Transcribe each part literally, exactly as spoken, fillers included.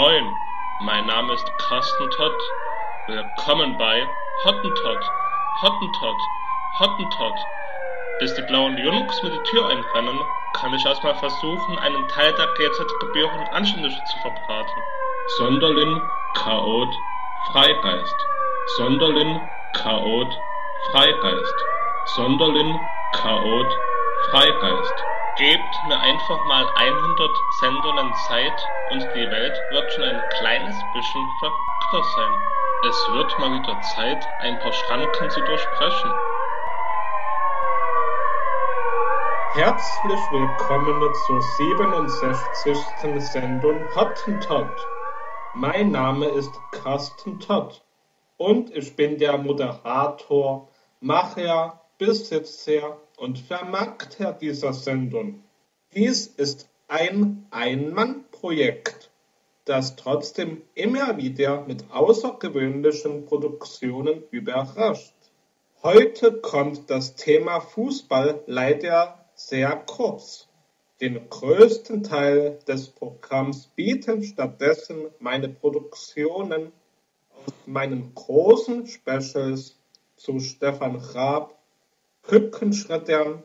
Moin, mein Name ist Carsten Tott. Willkommen bei Hottentott, Hottentott, Hottentott. Bis die blauen Jungs mit die Tür einrennen, kann ich erstmal versuchen, einen Teil der G Z-Gebühren anständig zu verbraten. Sonderlin, Chaot, Freigeist. Sonderlin, Chaot, Freigeist. Sonderlin, Chaot, Freigeist. Gebt mir einfach mal hundert Sendungen Zeit und die Welt wird schon ein kleines bisschen verrückter sein. Es wird mal wieder Zeit, ein paar Schranken zu durchbrechen. Herzlich willkommen zur siebenundsechzigsten Sendung Hottentott. Mein Name ist Carsten Tott und ich bin der Moderator, Macher, Besitzer und Vermarkter dieser Sendung. Dies ist ein Ein-Mann-Projekt, das trotzdem immer wieder mit außergewöhnlichen Produktionen überrascht. Heute kommt das Thema Fußball leider sehr kurz. Den größten Teil des Programms bieten stattdessen meine Produktionen aus meinen großen Specials zu Stefan Raab, Krückenschreddern,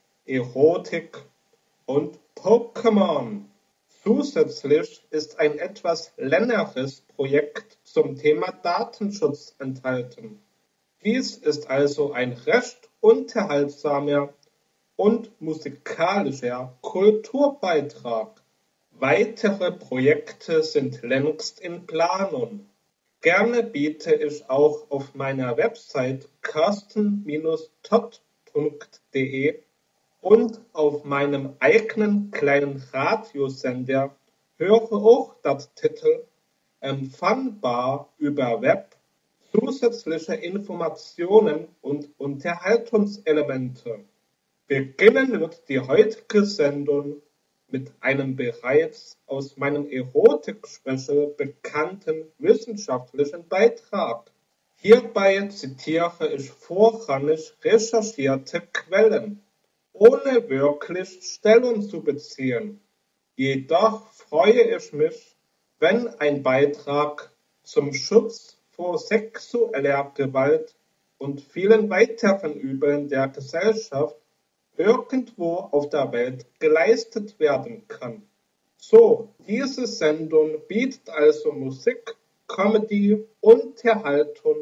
Erotik und Pokémon. Zusätzlich ist ein etwas längeres Projekt zum Thema Datenschutz enthalten. Dies ist also ein recht unterhaltsamer und musikalischer Kulturbeitrag. Weitere Projekte sind längst in Planung. Gerne biete ich auch auf meiner Website carsten Tott punkt de und auf meinem eigenen kleinen Radiosender Höre auch das Titel empfangbar über Web zusätzliche Informationen und Unterhaltungselemente. Beginnen wird die heutige Sendung mit einem bereits aus meinem Erotik-Special bekannten wissenschaftlichen Beitrag. Hierbei zitiere ich vorrangig recherchierte Quellen, ohne wirklich Stellung zu beziehen. Jedoch freue ich mich, wenn ein Beitrag zum Schutz vor sexueller Gewalt und vielen weiteren Übeln der Gesellschaft irgendwo auf der Welt geleistet werden kann. So, diese Sendung bietet also Musik, Comedy, Unterhaltung,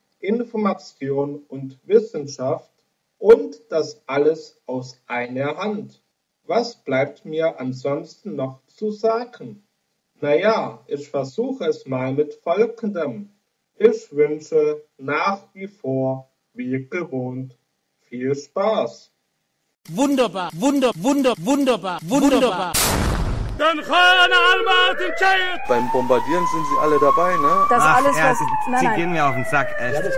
Information und Wissenschaft und das alles aus einer Hand. Was bleibt mir ansonsten noch zu sagen? Naja, ich versuche es mal mit Folgendem. Ich wünsche nach wie vor, wie gewohnt, viel Spaß. Wunderbar, wunder, wunder, wunderbar, wunderbar. Beim Bombardieren sind sie alle dabei, ne? Das Ach, alles, ja, was... sie, Nein, sie nein. gehen mir auf den Sack, echt. Ja, das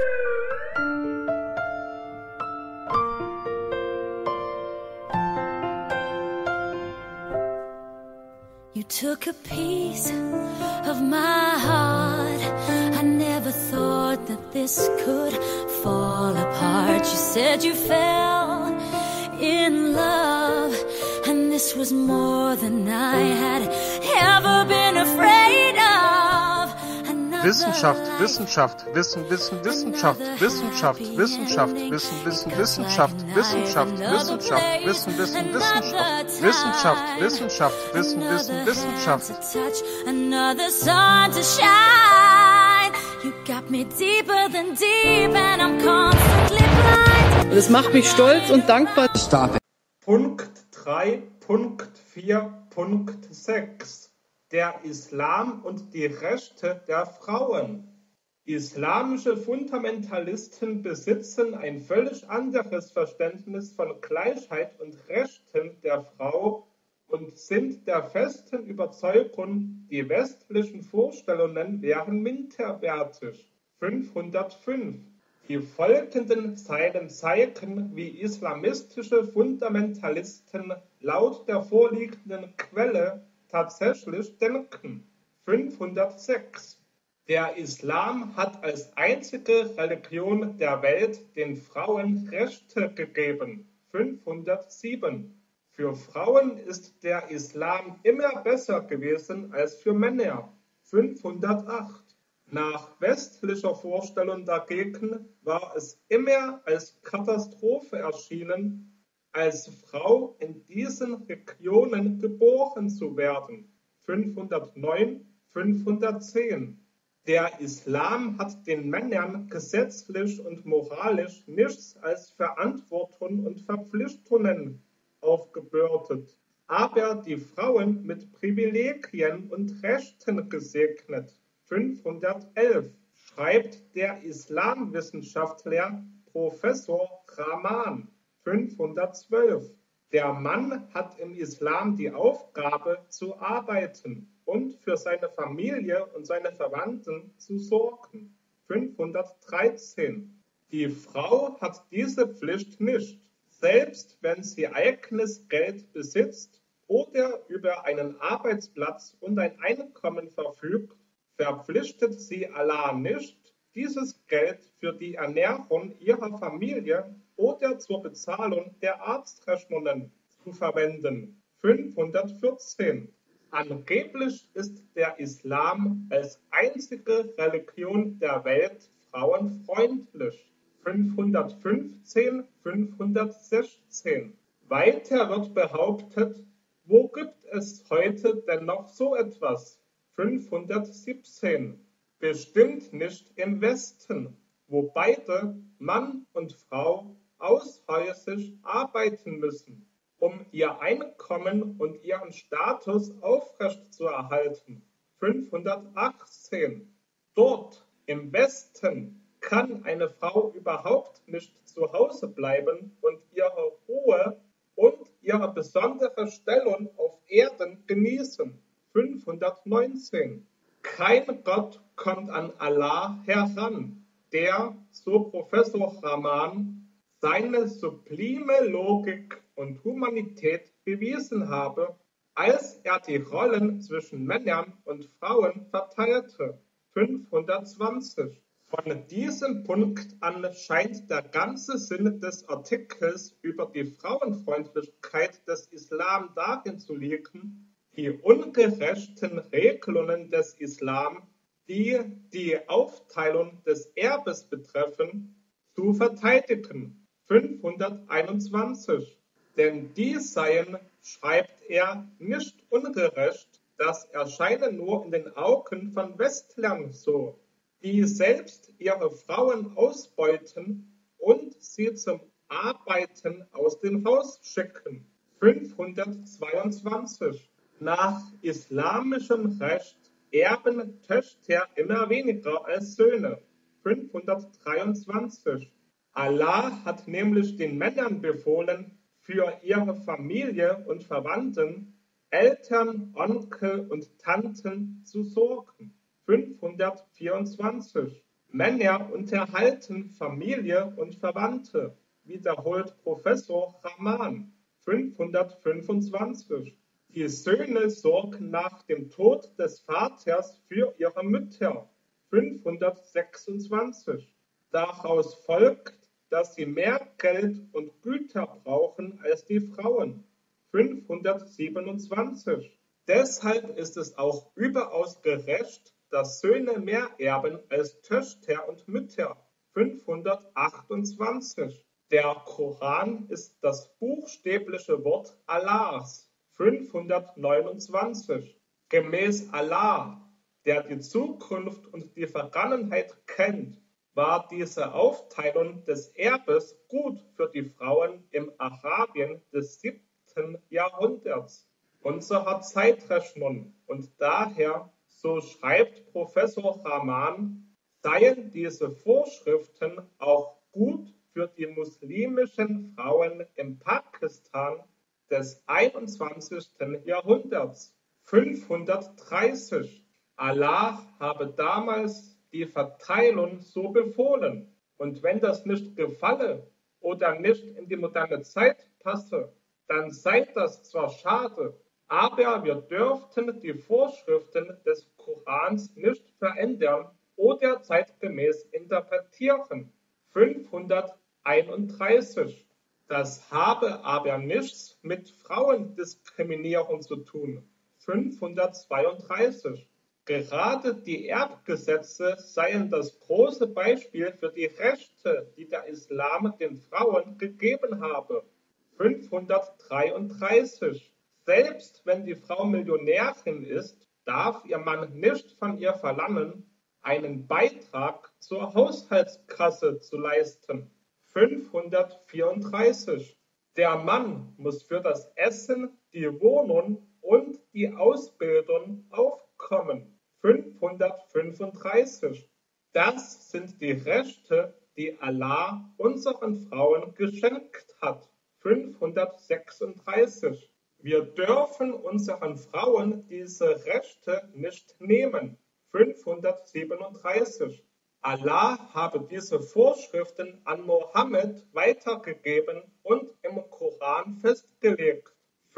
You took a piece of my heart. I never thought that this could fall apart. You said you fell in love, and this was more than I had ever been afraid of. Another Wissenschaft, life, Wissenschaft, Wissen, Wissen, Wissenschaft, Wissenschaft, Wissen, Wissenschaft, Wissen, Wissen, Wissenschaft, Wissenschaft, Wissenschaft, Wissen, Wissen, Wissenschaft, Wissenschaft, Wissenschaft, Wissen, Wissen, Wissenschaft. another sun to shine. You got me deeper than deep, and I'm constantly blind. Das macht mich stolz und dankbar. Punkt drei Punkt vier Punkt sechs Der Islam und die Rechte der Frauen. Islamische Fundamentalisten besitzen ein völlig anderes Verständnis von Gleichheit und Rechten der Frau und sind der festen Überzeugung, die westlichen Vorstellungen wären minderwertig. fünfhundertfünf Die folgenden Zeilen zeigen, wie islamistische Fundamentalisten laut der vorliegenden Quelle tatsächlich denken. fünfhundertsechs Der Islam hat als einzige Religion der Welt den Frauen Rechte gegeben. fünfhundertsieben Für Frauen ist der Islam immer besser gewesen als für Männer. fünfhundertacht. Nach westlicher Vorstellung dagegen war es immer als Katastrophe erschienen, als Frau in diesen Regionen geboren zu werden. fünfhundertneun, fünfhundertzehn. Der Islam hat den Männern gesetzlich und moralisch nichts als Verantwortung und Verpflichtungen aufgebürdet, aber die Frauen mit Privilegien und Rechten gesegnet. fünfhundertelf schreibt der Islamwissenschaftler Professor Rahman. fünfhundertzwölf. Der Mann hat im Islam die Aufgabe zu arbeiten und für seine Familie und seine Verwandten zu sorgen. fünfhundertdreizehn. Die Frau hat diese Pflicht nicht, selbst wenn sie eigenes Geld besitzt oder über einen Arbeitsplatz und ein Einkommen verfügt, verpflichtet sie Allah nicht, dieses Geld für die Ernährung ihrer Familie oder zur Bezahlung der Arztrechnungen zu verwenden. fünfhundertvierzehn. Angeblich ist der Islam als einzige Religion der Welt frauenfreundlich. fünfhundertfünfzehn, fünfhundertsechzehn. Weiter wird behauptet, wo gibt es heute denn noch so etwas? fünfhundertsiebzehn. Bestimmt nicht im Westen, wo beide, Mann und Frau, aushäusig arbeiten müssen, um ihr Einkommen und ihren Status aufrechtzuerhalten. fünfhundertachtzehn. Dort im Westen kann eine Frau überhaupt nicht zu Hause bleiben und ihre Ruhe und ihre besondere Stellung auf Erden genießen. fünfhundertneunzehn. Kein Gott kommt an Allah heran, der, so Professor Rahman, seine sublime Logik und Humanität bewiesen habe, als er die Rollen zwischen Männern und Frauen verteilte. fünfhundertzwanzig. Von diesem Punkt an scheint der ganze Sinn des Artikels über die Frauenfreundlichkeit des Islam darin zu liegen, die ungerechten Regelungen des Islam, die die Aufteilung des Erbes betreffen, zu verteidigen. fünfhunderteinundzwanzig. Denn die seien, schreibt er, nicht ungerecht, das erscheine nur in den Augen von Westlern so, die selbst ihre Frauen ausbeuten und sie zum Arbeiten aus dem Haus schicken. fünfhundertzweiundzwanzig. Nach islamischem Recht erben Töchter immer weniger als Söhne. fünfhundertdreiundzwanzig. Allah hat nämlich den Männern befohlen, für ihre Familie und Verwandten, Eltern, Onkel und Tanten zu sorgen. fünfhundertvierundzwanzig. Männer unterhalten Familie und Verwandte, wiederholt Professor Rahman. fünfhundertfünfundzwanzig. Die Söhne sorgen nach dem Tod des Vaters für ihre Mütter. fünfhundertsechsundzwanzig. Daraus folgt, dass sie mehr Geld und Güter brauchen als die Frauen. fünfhundertsiebenundzwanzig. Deshalb ist es auch überaus gerecht, dass Söhne mehr erben als Töchter und Mütter. fünfhundertachtundzwanzig. Der Koran ist das buchstäbliche Wort Allahs. fünfhundertneunundzwanzig. Gemäß Allah, der die Zukunft und die Vergangenheit kennt, war diese Aufteilung des Erbes gut für die Frauen im Arabien des siebten Jahrhunderts unserer Zeitrechnung und daher, so schreibt Professor Rahman, seien diese Vorschriften auch gut für die muslimischen Frauen im Pakistan des einundzwanzigsten Jahrhunderts. fünfhundertdreißig. Allah habe damals die Verteilung so befohlen, und wenn das nicht gefalle oder nicht in die moderne Zeit passe, dann sei das zwar schade, aber wir dürften die Vorschriften des Korans nicht verändern oder zeitgemäß interpretieren. fünfhunderteinunddreißig. Das habe aber nichts mit Frauendiskriminierung zu tun. fünfhundertzweiunddreißig. Gerade die Erbgesetze seien das große Beispiel für die Rechte, die der Islam den Frauen gegeben habe. fünfhundertdreiunddreißig. Selbst wenn die Frau Millionärin ist, darf ihr Mann nicht von ihr verlangen, einen Beitrag zur Haushaltskasse zu leisten. fünfhundertvierunddreißig. Der Mann muss für das Essen, die Wohnung und die Ausbildung aufkommen. fünfhundertfünfunddreißig. Das sind die Rechte, die Allah unseren Frauen geschenkt hat. fünfhundertsechsunddreißig. Wir dürfen unseren Frauen diese Rechte nicht nehmen. fünfhundertsiebenunddreißig. Allah habe diese Vorschriften an Mohammed weitergegeben und im Koran festgelegt.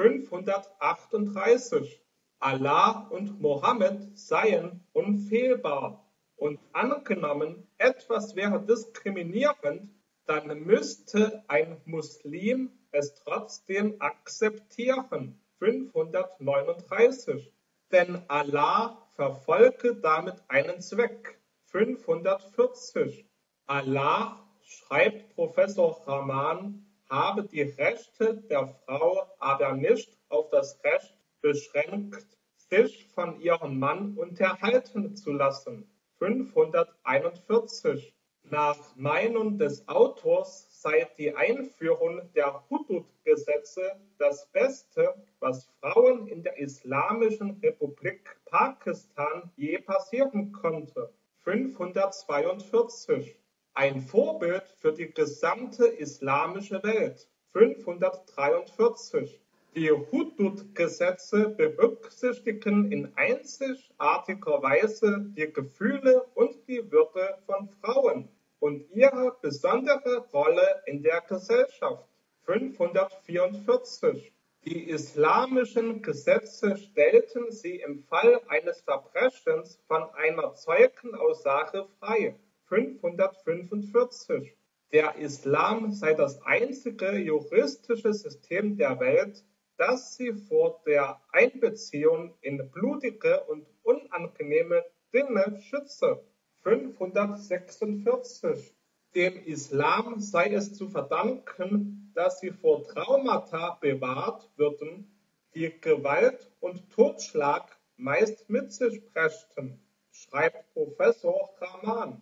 fünfhundertachtunddreißig. Allah und Mohammed seien unfehlbar. Und angenommen, etwas wäre diskriminierend, dann müsste ein Muslim es trotzdem akzeptieren. fünfhundertneununddreißig. Denn Allah verfolge damit einen Zweck. fünfhundertvierzig. Allah, schreibt Professor Rahman, habe die Rechte der Frau aber nicht auf das Recht beschränkt, sich von ihrem Mann unterhalten zu lassen. fünfhunderteinundvierzig. Nach Meinung des Autors sei die Einführung der Hudud-Gesetze das Beste, was Frauen in der Islamischen Republik Pakistan je passieren konnte. fünfhundertzweiundvierzig. Ein Vorbild für die gesamte islamische Welt. fünfhundertdreiundvierzig. Die Hudud-Gesetze berücksichtigen in einzigartiger Weise die Gefühle und die Würde von Frauen und ihre besondere Rolle in der Gesellschaft. fünfhundertvierundvierzig. Die islamischen Gesetze stellten sie im Fall eines Verbrechens von einer Zeugenaussage frei. fünfhundertfünfundvierzig. Der Islam sei das einzige juristische System der Welt, das sie vor der Einbeziehung in blutige und unangenehme Dinge schütze. fünfhundertsechsundvierzig. Dem Islam sei es zu verdanken, dass sie vor Traumata bewahrt würden, die Gewalt und Totschlag meist mit sich brächten, schreibt Professor Rahman.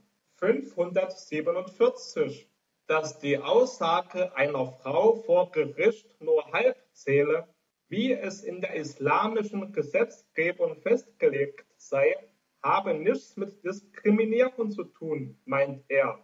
fünfhundertsiebenundvierzig. Dass die Aussage einer Frau vor Gericht nur halb zähle, wie es in der islamischen Gesetzgebung festgelegt sei, habe nichts mit Diskriminieren zu tun, meint er.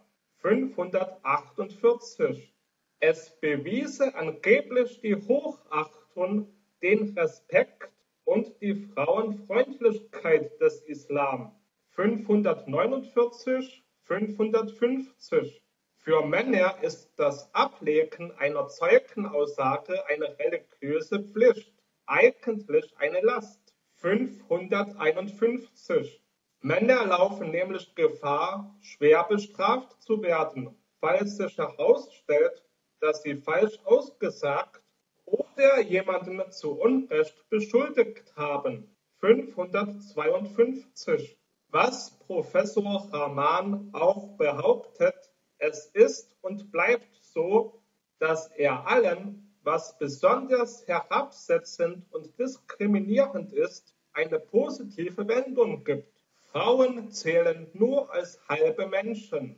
fünfhundertachtundvierzig. Es bewiese angeblich die Hochachtung, den Respekt und die Frauenfreundlichkeit des Islam. fünfhundertneunundvierzig, fünfhundertfünfzig. Für Männer ist das Ablegen einer Zeugenaussage eine religiöse Pflicht, eigentlich eine Last. fünfhunderteinundfünfzig. Männer laufen nämlich Gefahr, schwer bestraft zu werden, falls sich herausstellt, dass sie falsch ausgesagt oder jemanden zu Unrecht beschuldigt haben. fünfhundertzweiundfünfzig. Was Professor Rahman auch behauptet, es ist und bleibt so, dass er allen, was besonders herabsetzend und diskriminierend ist, eine positive Wendung gibt. Frauen zählen nur als halbe Menschen.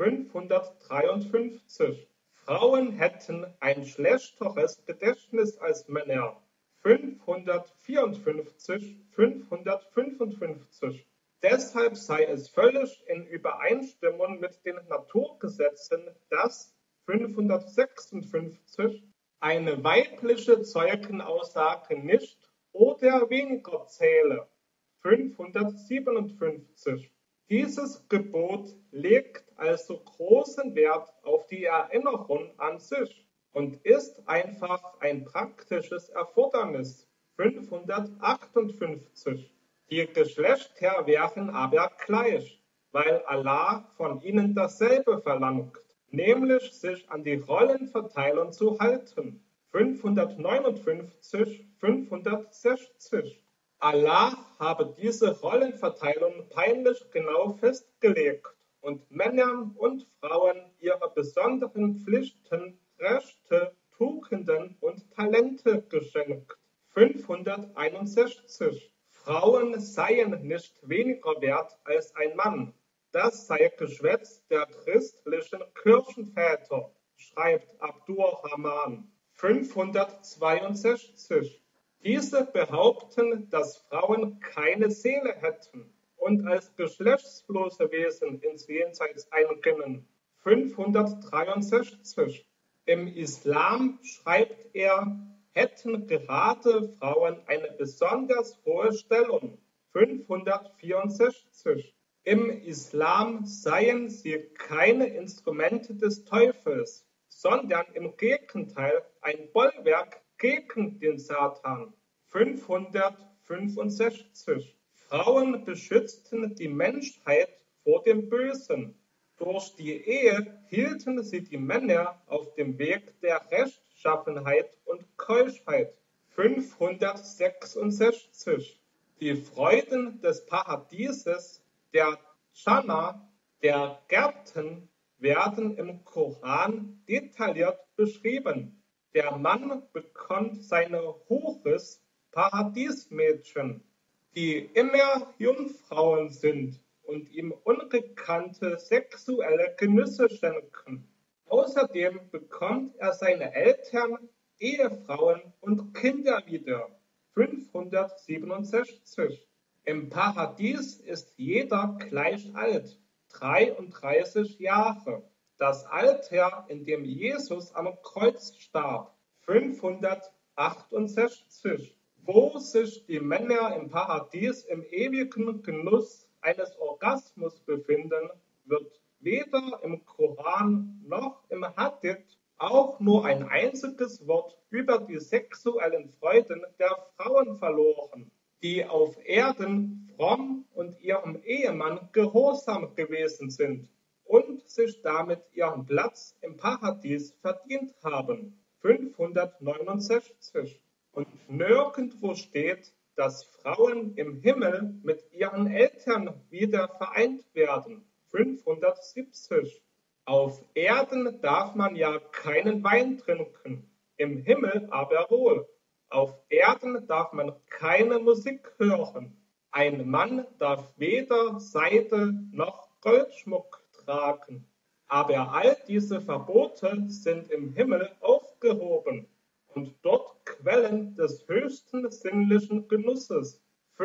fünfhundertdreiundfünfzig. Frauen hätten ein schlechteres Gedächtnis als Männer. fünfhundertvierundfünfzig, fünfhundertfünfundfünfzig. Deshalb sei es völlig in Übereinstimmung mit den Naturgesetzen, dass fünfhundertsechsundfünfzig eine weibliche Zeugenaussage nicht oder weniger zähle. fünfhundertsiebenundfünfzig. Dieses Gebot legt also großen Wert auf die Erinnerung an sich und ist einfach ein praktisches Erfordernis. fünfhundertachtundfünfzig. Die Geschlechter wären aber gleich, weil Allah von ihnen dasselbe verlangt, nämlich sich an die Rollenverteilung zu halten. fünfhundertneunundfünfzig, fünfhundertsechzig. Allah habe diese Rollenverteilung peinlich genau festgelegt und Männern und Frauen ihre besonderen Pflichten, Rechte, Tugenden und Talente geschenkt. fünfhunderteinundsechzig. Frauen seien nicht weniger wert als ein Mann. Das sei Geschwätz der christlichen Kirchenväter, schreibt Abdur-Rahman. fünfhundertzweiundsechzig. Diese behaupten, dass Frauen keine Seele hätten und als geschlechtslose Wesen ins Jenseits eingingen. fünfhundertdreiundsechzig. Im Islam, schreibt er, hätten gerade Frauen eine besonders hohe Stellung. fünfhundertvierundsechzig. Im Islam seien sie keine Instrumente des Teufels, sondern im Gegenteil ein Bollwerk gegen den Satan. fünfhundertfünfundsechzig. Frauen beschützten die Menschheit vor dem Bösen. Durch die Ehe hielten sie die Männer auf dem Weg der Rechtschaffenheit und Keuschheit. fünfhundertsechsundsechzig. Die Freuden des Paradieses, der Dschanna, der Gärten, werden im Koran detailliert beschrieben. Der Mann bekommt seine Huris, Paradiesmädchen, die immer Jungfrauen sind und ihm ungekannte sexuelle Genüsse schenken. Außerdem bekommt er seine Eltern, Ehefrauen und Kinder wieder. fünfhundertsiebenundsechzig. Im Paradies ist jeder gleich alt, dreiunddreißig Jahre. Das Alter, in dem Jesus am Kreuz starb. fünfhundertachtundsechzig. Wo sich die Männer im Paradies im ewigen Genuss eines Orgasmus befinden, wird weder im Koran noch im Hadith auch nur ein einziges Wort über die sexuellen Freuden der Frauen verloren, die auf Erden fromm und ihrem Ehemann gehorsam gewesen sind und sich damit ihren Platz im Paradies verdient haben. fünfhundertneunundsechzig. Und nirgendwo steht, dass Frauen im Himmel mit ihren Eltern wieder vereint werden. fünfhundertsiebzig. Auf Erden darf man ja keinen Wein trinken, im Himmel aber wohl. Auf Erden darf man keine Musik hören. Ein Mann darf weder Seide noch Goldschmuck tragen. Aber all diese Verbote sind im Himmel aufgehoben und dort Quellen des höchsten sinnlichen Genusses.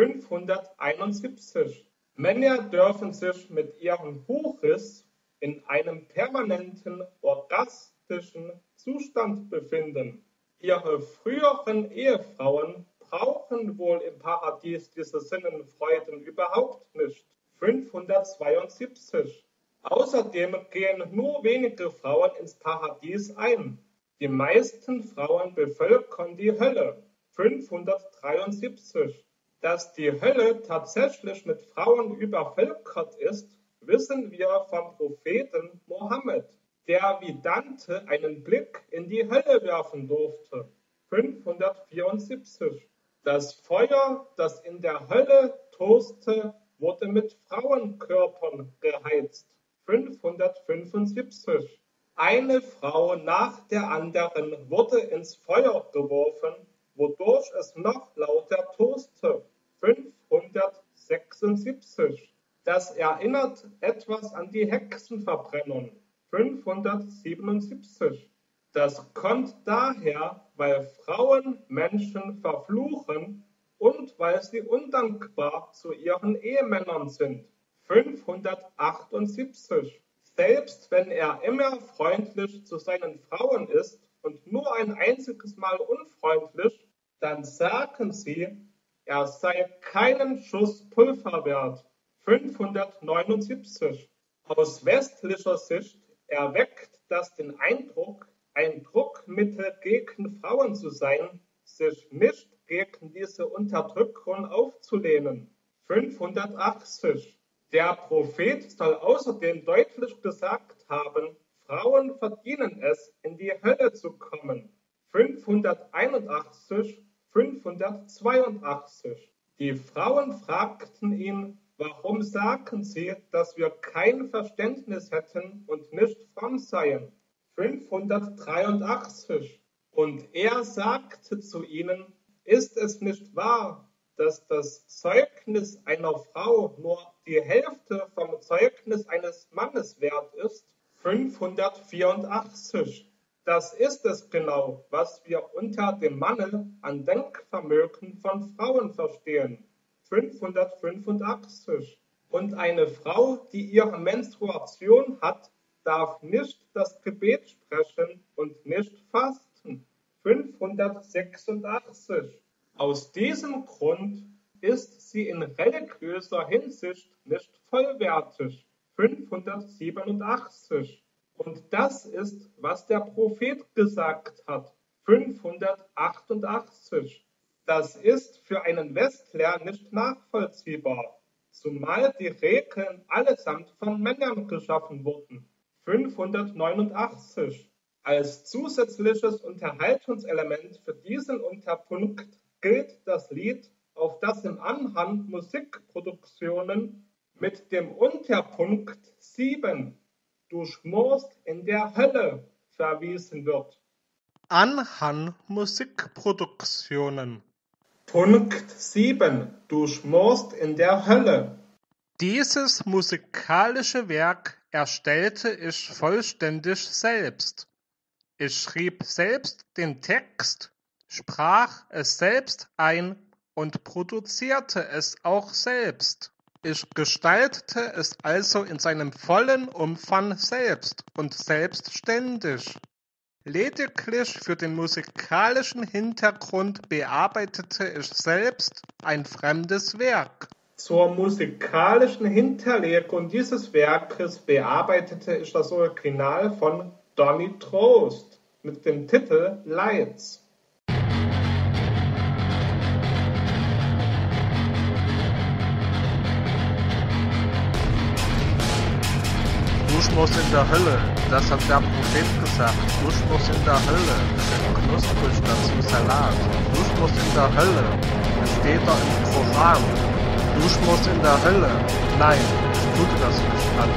fünfhunderteinundsiebzig. Männer dürfen sich mit ihren Huris in einem permanenten orgastischen Zustand befinden. Ihre früheren Ehefrauen brauchen wohl im Paradies diese Sinnenfreuden überhaupt nicht. fünfhundertzweiundsiebzig. Außerdem gehen nur wenige Frauen ins Paradies ein. Die meisten Frauen bevölkern die Hölle. fünfhundertdreiundsiebzig. Dass die Hölle tatsächlich mit Frauen übervölkert ist, wissen wir vom Propheten Mohammed, der wie Dante einen Blick in die Hölle werfen durfte. fünfhundertvierundsiebzig. Das Feuer, das in der Hölle toste, wurde mit Frauenkörpern geheizt. fünfhundertfünfundsiebzig. Eine Frau nach der anderen wurde ins Feuer geworfen, wodurch es noch lauter toste. fünfhundertsechsundsiebzig. Das erinnert etwas an die Hexenverbrennung. fünfhundertsiebenundsiebzig. Das kommt daher, weil Frauen Menschen verfluchen und weil sie undankbar zu ihren Ehemännern sind. fünfhundertachtundsiebzig. Selbst wenn er immer freundlich zu seinen Frauen ist und nur ein einziges Mal unfreundlich, dann sagen sie, er sei keinen Schuss Pulver wert. fünfhundertneunundsiebzig. Aus westlicher Sicht erweckt das den Eindruck, ein Druckmittel gegen Frauen zu sein, sich nicht gegen diese Unterdrückung aufzulehnen. fünfhundertachtzig. Der Prophet soll außerdem deutlich gesagt haben, Frauen verdienen es, in die Hölle zu kommen. fünfhunderteinundachtzig, fünfhundertzweiundachtzig. Die Frauen fragten ihn, warum sagen sie, dass wir kein Verständnis hätten und nicht fromm seien? fünfhundertdreiundachtzig. Und er sagte zu ihnen, ist es nicht wahr, dass das Zeugnis einer Frau nur die Hälfte vom Zeugnis eines Mannes wert ist? fünfhundertvierundachtzig. Das ist es genau, was wir unter dem Mangel an Denkvermögen von Frauen verstehen. fünfhundertfünfundachtzig. Und eine Frau, die ihre Menstruation hat, darf nicht das Gebet sprechen und nicht fasten. fünfhundertsechsundachtzig. Aus diesem Grund ist sie in religiöser Hinsicht nicht vollwertig. fünfhundertsiebenundachtzig. Und das ist, was der Prophet gesagt hat. fünfhundertachtundachtzig. Das ist für einen Westler nicht nachvollziehbar, zumal die Regeln allesamt von Männern geschaffen wurden. fünfhundertneunundachtzig. Als zusätzliches Unterhaltungselement für diesen Unterpunkt gilt das Lied, auf das im Anhang Musikproduktionen mit dem Unterpunkt sieben, du schmorst in der Hölle, verwiesen wird. Anhang Musikproduktionen. Punkt sieben, du schmorst in der Hölle. Dieses musikalische Werk erstellte ich vollständig selbst. Ich schrieb selbst den Text, sprach es selbst ein und produzierte es auch selbst. Ich gestaltete es also in seinem vollen Umfang selbst und selbstständig. Lediglich für den musikalischen Hintergrund bearbeitete ich selbst ein fremdes Werk. Zur musikalischen Hinterlegung dieses Werkes bearbeitete ich das Original von Donny Trost mit dem Titel Lights. Dusch muss in der Hölle, das hat der Prophet gesagt. Dusch muss in der Hölle, schön knusprig dazu Salat. Dusch muss in der Hölle, es steht da im Koran. Dusch muss in der Hölle, nein, ich tue das nicht an.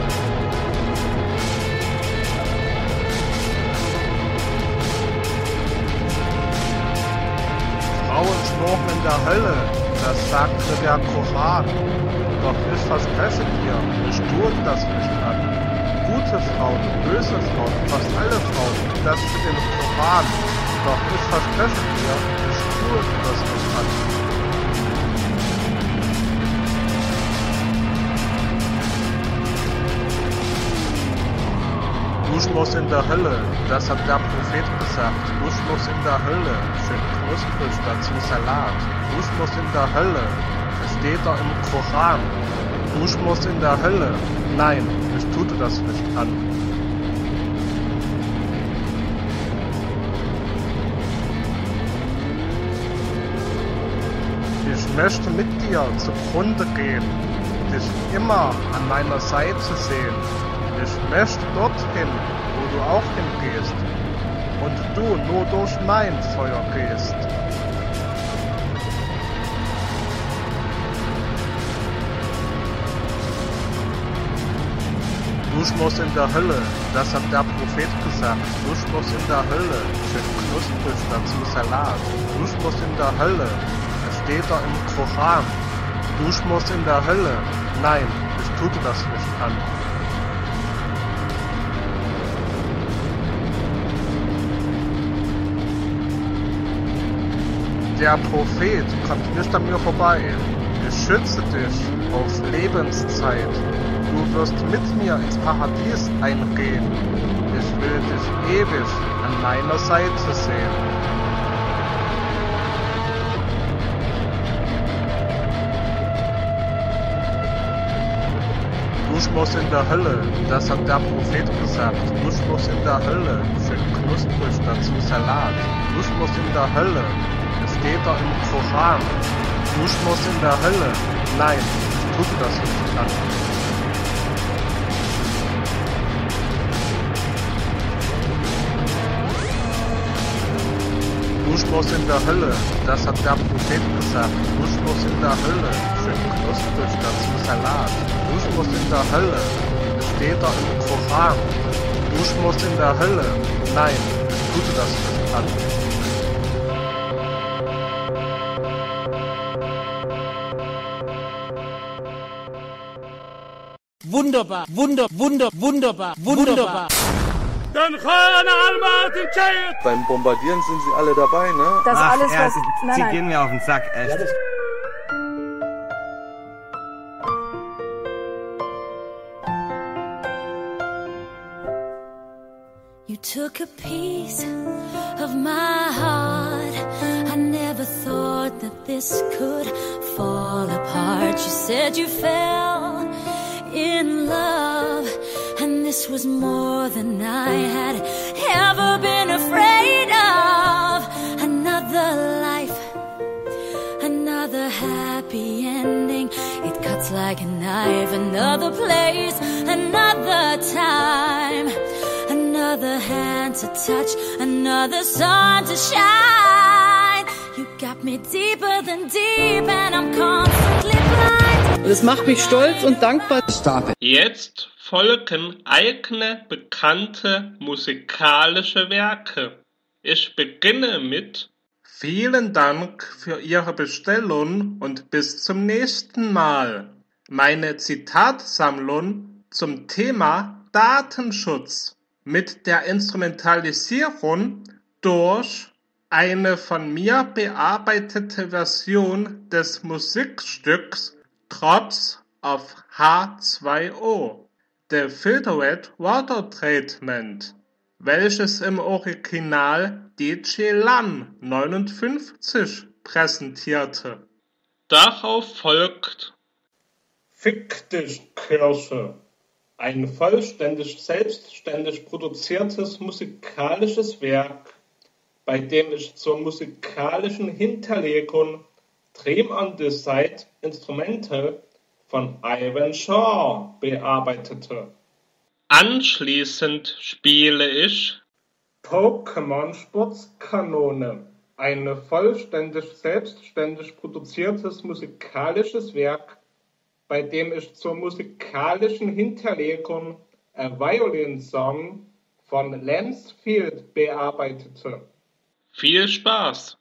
Frauen schmoren in der Hölle, das sagte der Koran. Doch ich verspreche dir, ich tue das nicht an. Gute Frauen, böse Frauen, fast alle Frauen, das steht im Koran. Doch ich verspreche dir, ich tue das nicht an. Dusch muss in der Hölle, das hat der Prophet gesagt. Dusch muss in der Hölle, schön knusprig dazu Salat. Dusch muss in der Hölle, es steht da im Koran. Dusch muss in der Hölle, nein, ich tue das nicht an. Ich möchte mit dir zugrunde gehen, dich immer an meiner Seite sehen. Ich möchte dorthin, wo du auch hingehst, und du nur durch mein Feuer gehst. Dusch muss in der Hölle, das hat der Prophet gesagt. Dusch muss in der Hölle, schön knusprig dazu Salat. Dusch muss in der Hölle, es steht da im Koran. Dusch muss in der Hölle, nein, ich tue das nicht an. Der Prophet kommt nicht an mir vorbei. Ich schütze dich auf Lebenszeit. Du wirst mit mir ins Paradies eingehen. Ich will dich ewig an meiner Seite sehen. Dusch muss in der Hölle, das hat der Prophet gesagt. Dusch muss in der Hölle, schön knusprig dazu Salat. Dusch muss in der Hölle, es steht da im Koran. Dusch muss in der Hölle, nein, ich tue das nicht an. Dusch muss in der Hölle, das hat der Prophet gesagt. Dusch muss in der Hölle, schön knusprig, dazu Salat. Dusch muss in der Hölle, das steht da im Koran. Dusch muss in der Hölle, nein, tut das nicht an. Wunderbar, wunder, wunder, wunderbar, wunderbar. Beim Bombardieren sind sie alle dabei, ne? Das Ach, alles, ja, was... sie, Nein, sie nein. gehen mir auf den Sack, echt. You took a piece of my heart. I never thought that this could fall apart. You said you fell in love, and this was more than I had ever been afraid of. Another life, another happy ending. It cuts like a knife. Another place, another time. Another hand to touch, another sun to shine. You got me deeper than deep and I'm constantly blind. Das macht mich stolz und dankbar. Jetzt folgen eigene bekannte musikalische Werke. Ich beginne mit Vielen Dank für Ihre Bestellung und bis zum nächsten Mal. Meine Zitatsammlung zum Thema Datenschutz mit der Instrumentalisierung durch eine von mir bearbeitete Version des Musikstücks Drops of H zwei O, The Filtered Water Treatment, welches im Original D J Lan neunundfünfzig präsentierte. Darauf folgt Fick dich, Kirche. Ein vollständig selbstständig produziertes musikalisches Werk, bei dem ich zur musikalischen Hinterlegung Dream on the Side Instrumental von Ivan Shaw bearbeitete. Anschließend spiele ich Pokémon Sportskanone, ein vollständig selbstständig produziertes musikalisches Werk, bei dem ich zur musikalischen Hinterlegung A Violin Song von Lance Field bearbeitete. Viel Spaß!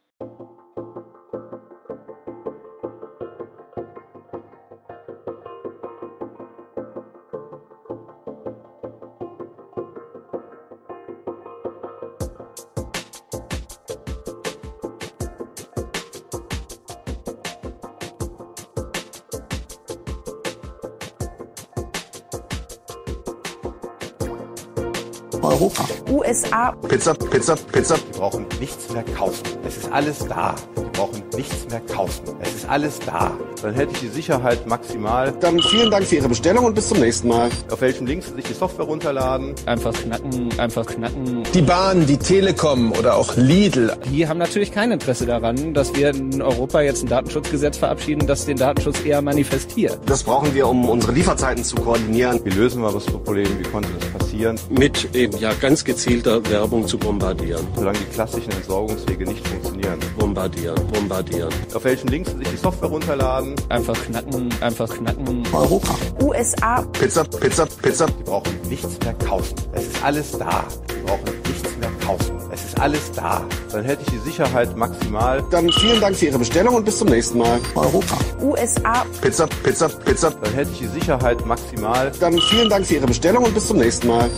Europa. U S A. Pizza, Pizza, Pizza. Wir brauchen nichts mehr kaufen. Es ist alles da. Wir brauchen nichts mehr kaufen. Es ist alles da. Dann hätte ich die Sicherheit maximal. Dann vielen Dank für Ihre Bestellung und bis zum nächsten Mal. Auf welchem Link Sie sich die Software runterladen. Einfach knacken, einfach knacken. Die Bahn, die Telekom oder auch Lidl. Die haben natürlich kein Interesse daran, dass wir in Europa jetzt ein Datenschutzgesetz verabschieden, das den Datenschutz eher manifestiert. Das brauchen wir, um unsere Lieferzeiten zu koordinieren. Wie lösen wir das Problem? Wie konnte das passieren? Mit eben ja ganz gezielter Werbung zu bombardieren. Solange die klassischen Entsorgungswege nicht funktionieren. Bombardieren, bombardieren. Auf welchem Link Sie sich die Software runterladen. Einfach knacken, einfach knacken. Europa. U S A. Pizza, Pizza, Pizza. Wir brauchen nichts mehr kaufen. Es ist alles da. Wir brauchen nichts mehr kaufen. Es ist alles da. Dann hätte ich die Sicherheit maximal. Dann vielen Dank für Ihre Bestellung und bis zum nächsten Mal. Europa. U S A. Pizza, Pizza, Pizza. Dann hätte ich die Sicherheit maximal. Dann vielen Dank für Ihre Bestellung und bis zum nächsten Mal.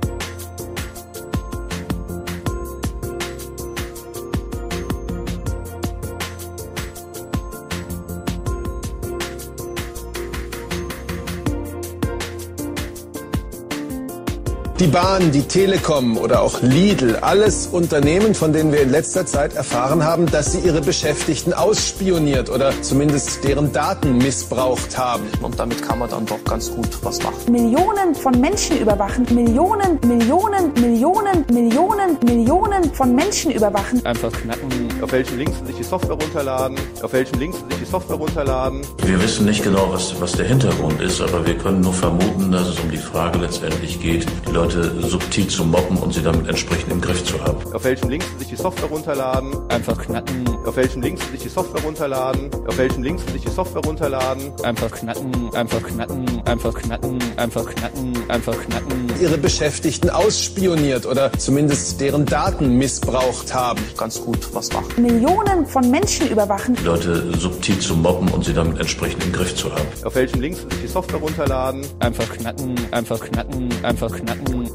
Die Bahn, die Telekom oder auch Lidl, alles Unternehmen, von denen wir in letzter Zeit erfahren haben, dass sie ihre Beschäftigten ausspioniert oder zumindest deren Daten missbraucht haben. Und damit kann man dann doch ganz gut was machen. Millionen von Menschen überwachen. Millionen, Millionen, Millionen, Millionen, Millionen von Menschen überwachen. Einfach knacken. Auf welchem Link Sie sich die Software runterladen. Auf welchem Link Sie sich die Software runterladen. Wir wissen nicht genau, was, was der Hintergrund ist, aber wir können nur vermuten, dass es um die Frage letztendlich geht, die Leute Leute subtil zu mobben und sie damit entsprechend im Griff zu haben. Auf welchem Link Sie sich die Software runterladen? Einfach knacken. Auf welchem Link Sie sich die Software runterladen? Auf welchem Link Sie sich die Software runterladen? Einfach knacken, einfach knacken, einfach knacken, einfach knacken, einfach knacken. Ihre Beschäftigten ausspioniert oder zumindest deren Daten missbraucht haben. Ganz gut was machen. Millionen von Menschen überwachen. Leute subtil zu mobben und sie damit entsprechend im Griff zu haben. Auf welchem Link Sie sich die Software runterladen? Einfach knacken, einfach knacken, einfach knacken.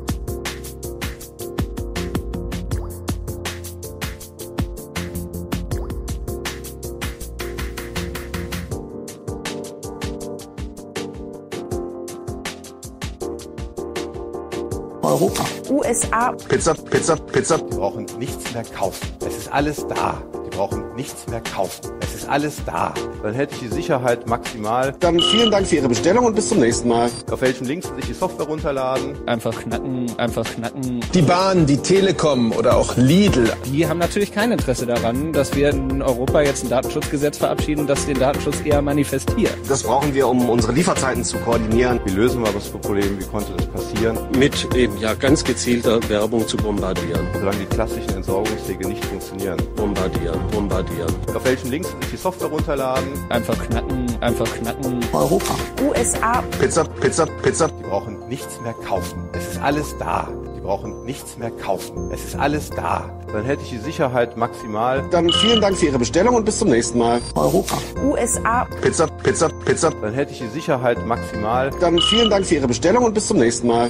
Europa. U S A. Pizza, Pizza, Pizza. Die brauchen nichts mehr kaufen. Es ist alles da. Die brauchen nichts mehr kaufen. Es ist alles da. Dann hätte ich die Sicherheit maximal. Dann vielen Dank für Ihre Bestellung und bis zum nächsten Mal. Auf welchem Link Sie sich die Software runterladen? Einfach knacken, einfach knacken. Die Bahn, die Telekom oder auch Lidl. Die haben natürlich kein Interesse daran, dass wir in Europa jetzt ein Datenschutzgesetz verabschieden, das den Datenschutz eher manifestiert. Das brauchen wir, um unsere Lieferzeiten zu koordinieren. Wie lösen wir das Problem? Wie konnte das passieren? Mit eben ja ganz gezielter Werbung zu bombardieren. Solange die klassischen Entsorgungswege nicht funktionieren. Bombardieren, bombardieren. Auf welchem Link Sie sich die Software runterladen? Einfach knacken, einfach knacken. Europa. U S A. Pizza, Pizza, Pizza. Die brauchen nichts mehr kaufen. Es ist alles da. Die brauchen nichts mehr kaufen. Es ist alles da. Dann hätte ich die Sicherheit maximal. Dann vielen Dank für Ihre Bestellung und bis zum nächsten Mal. Europa. U S A. Pizza, Pizza, Pizza. Dann hätte ich die Sicherheit maximal. Dann vielen Dank für Ihre Bestellung und bis zum nächsten Mal.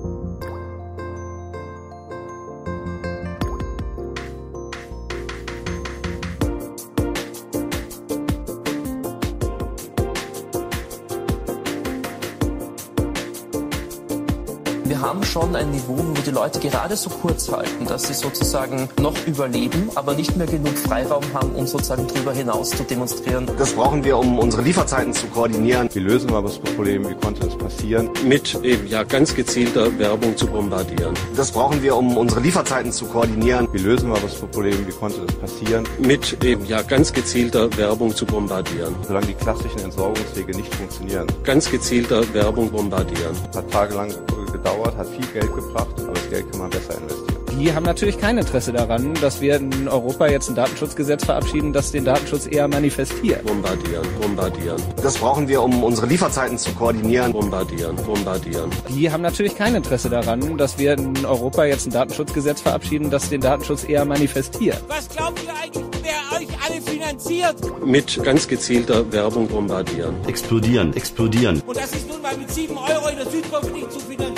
Wir haben schon ein Niveau, wo die Leute gerade so kurz halten, dass sie sozusagen noch überleben, aber nicht mehr genug Freiraum haben, um sozusagen darüber hinaus zu demonstrieren. Das brauchen wir, um unsere Lieferzeiten zu koordinieren. Wie lösen wir das Problem? Wie konnte das passieren? Mit eben ja ganz gezielter Werbung zu bombardieren. Das brauchen wir, um unsere Lieferzeiten zu koordinieren. Wie lösen wir das Problem? Wie konnte das passieren? Mit eben ja ganz gezielter Werbung zu bombardieren. Solange die klassischen Entsorgungswege nicht funktionieren. Ganz gezielter Werbung bombardieren. Hat tagelang gedauert, hat viel Geld gebracht, aber das Geld kann man besser investieren. Die haben natürlich kein Interesse daran, dass wir in Europa jetzt ein Datenschutzgesetz verabschieden, das den Datenschutz eher manifestiert. Bombardieren, bombardieren. Das brauchen wir, um unsere Lieferzeiten zu koordinieren. Bombardieren, bombardieren. Die haben natürlich kein Interesse daran, dass wir in Europa jetzt ein Datenschutzgesetz verabschieden, das den Datenschutz eher manifestiert. Was glaubt ihr eigentlich, wer euch alle finanziert? Mit ganz gezielter Werbung bombardieren. Explodieren, explodieren. Und das ist nun mal mit sieben Euro in der Südkurve nicht zu finanzieren.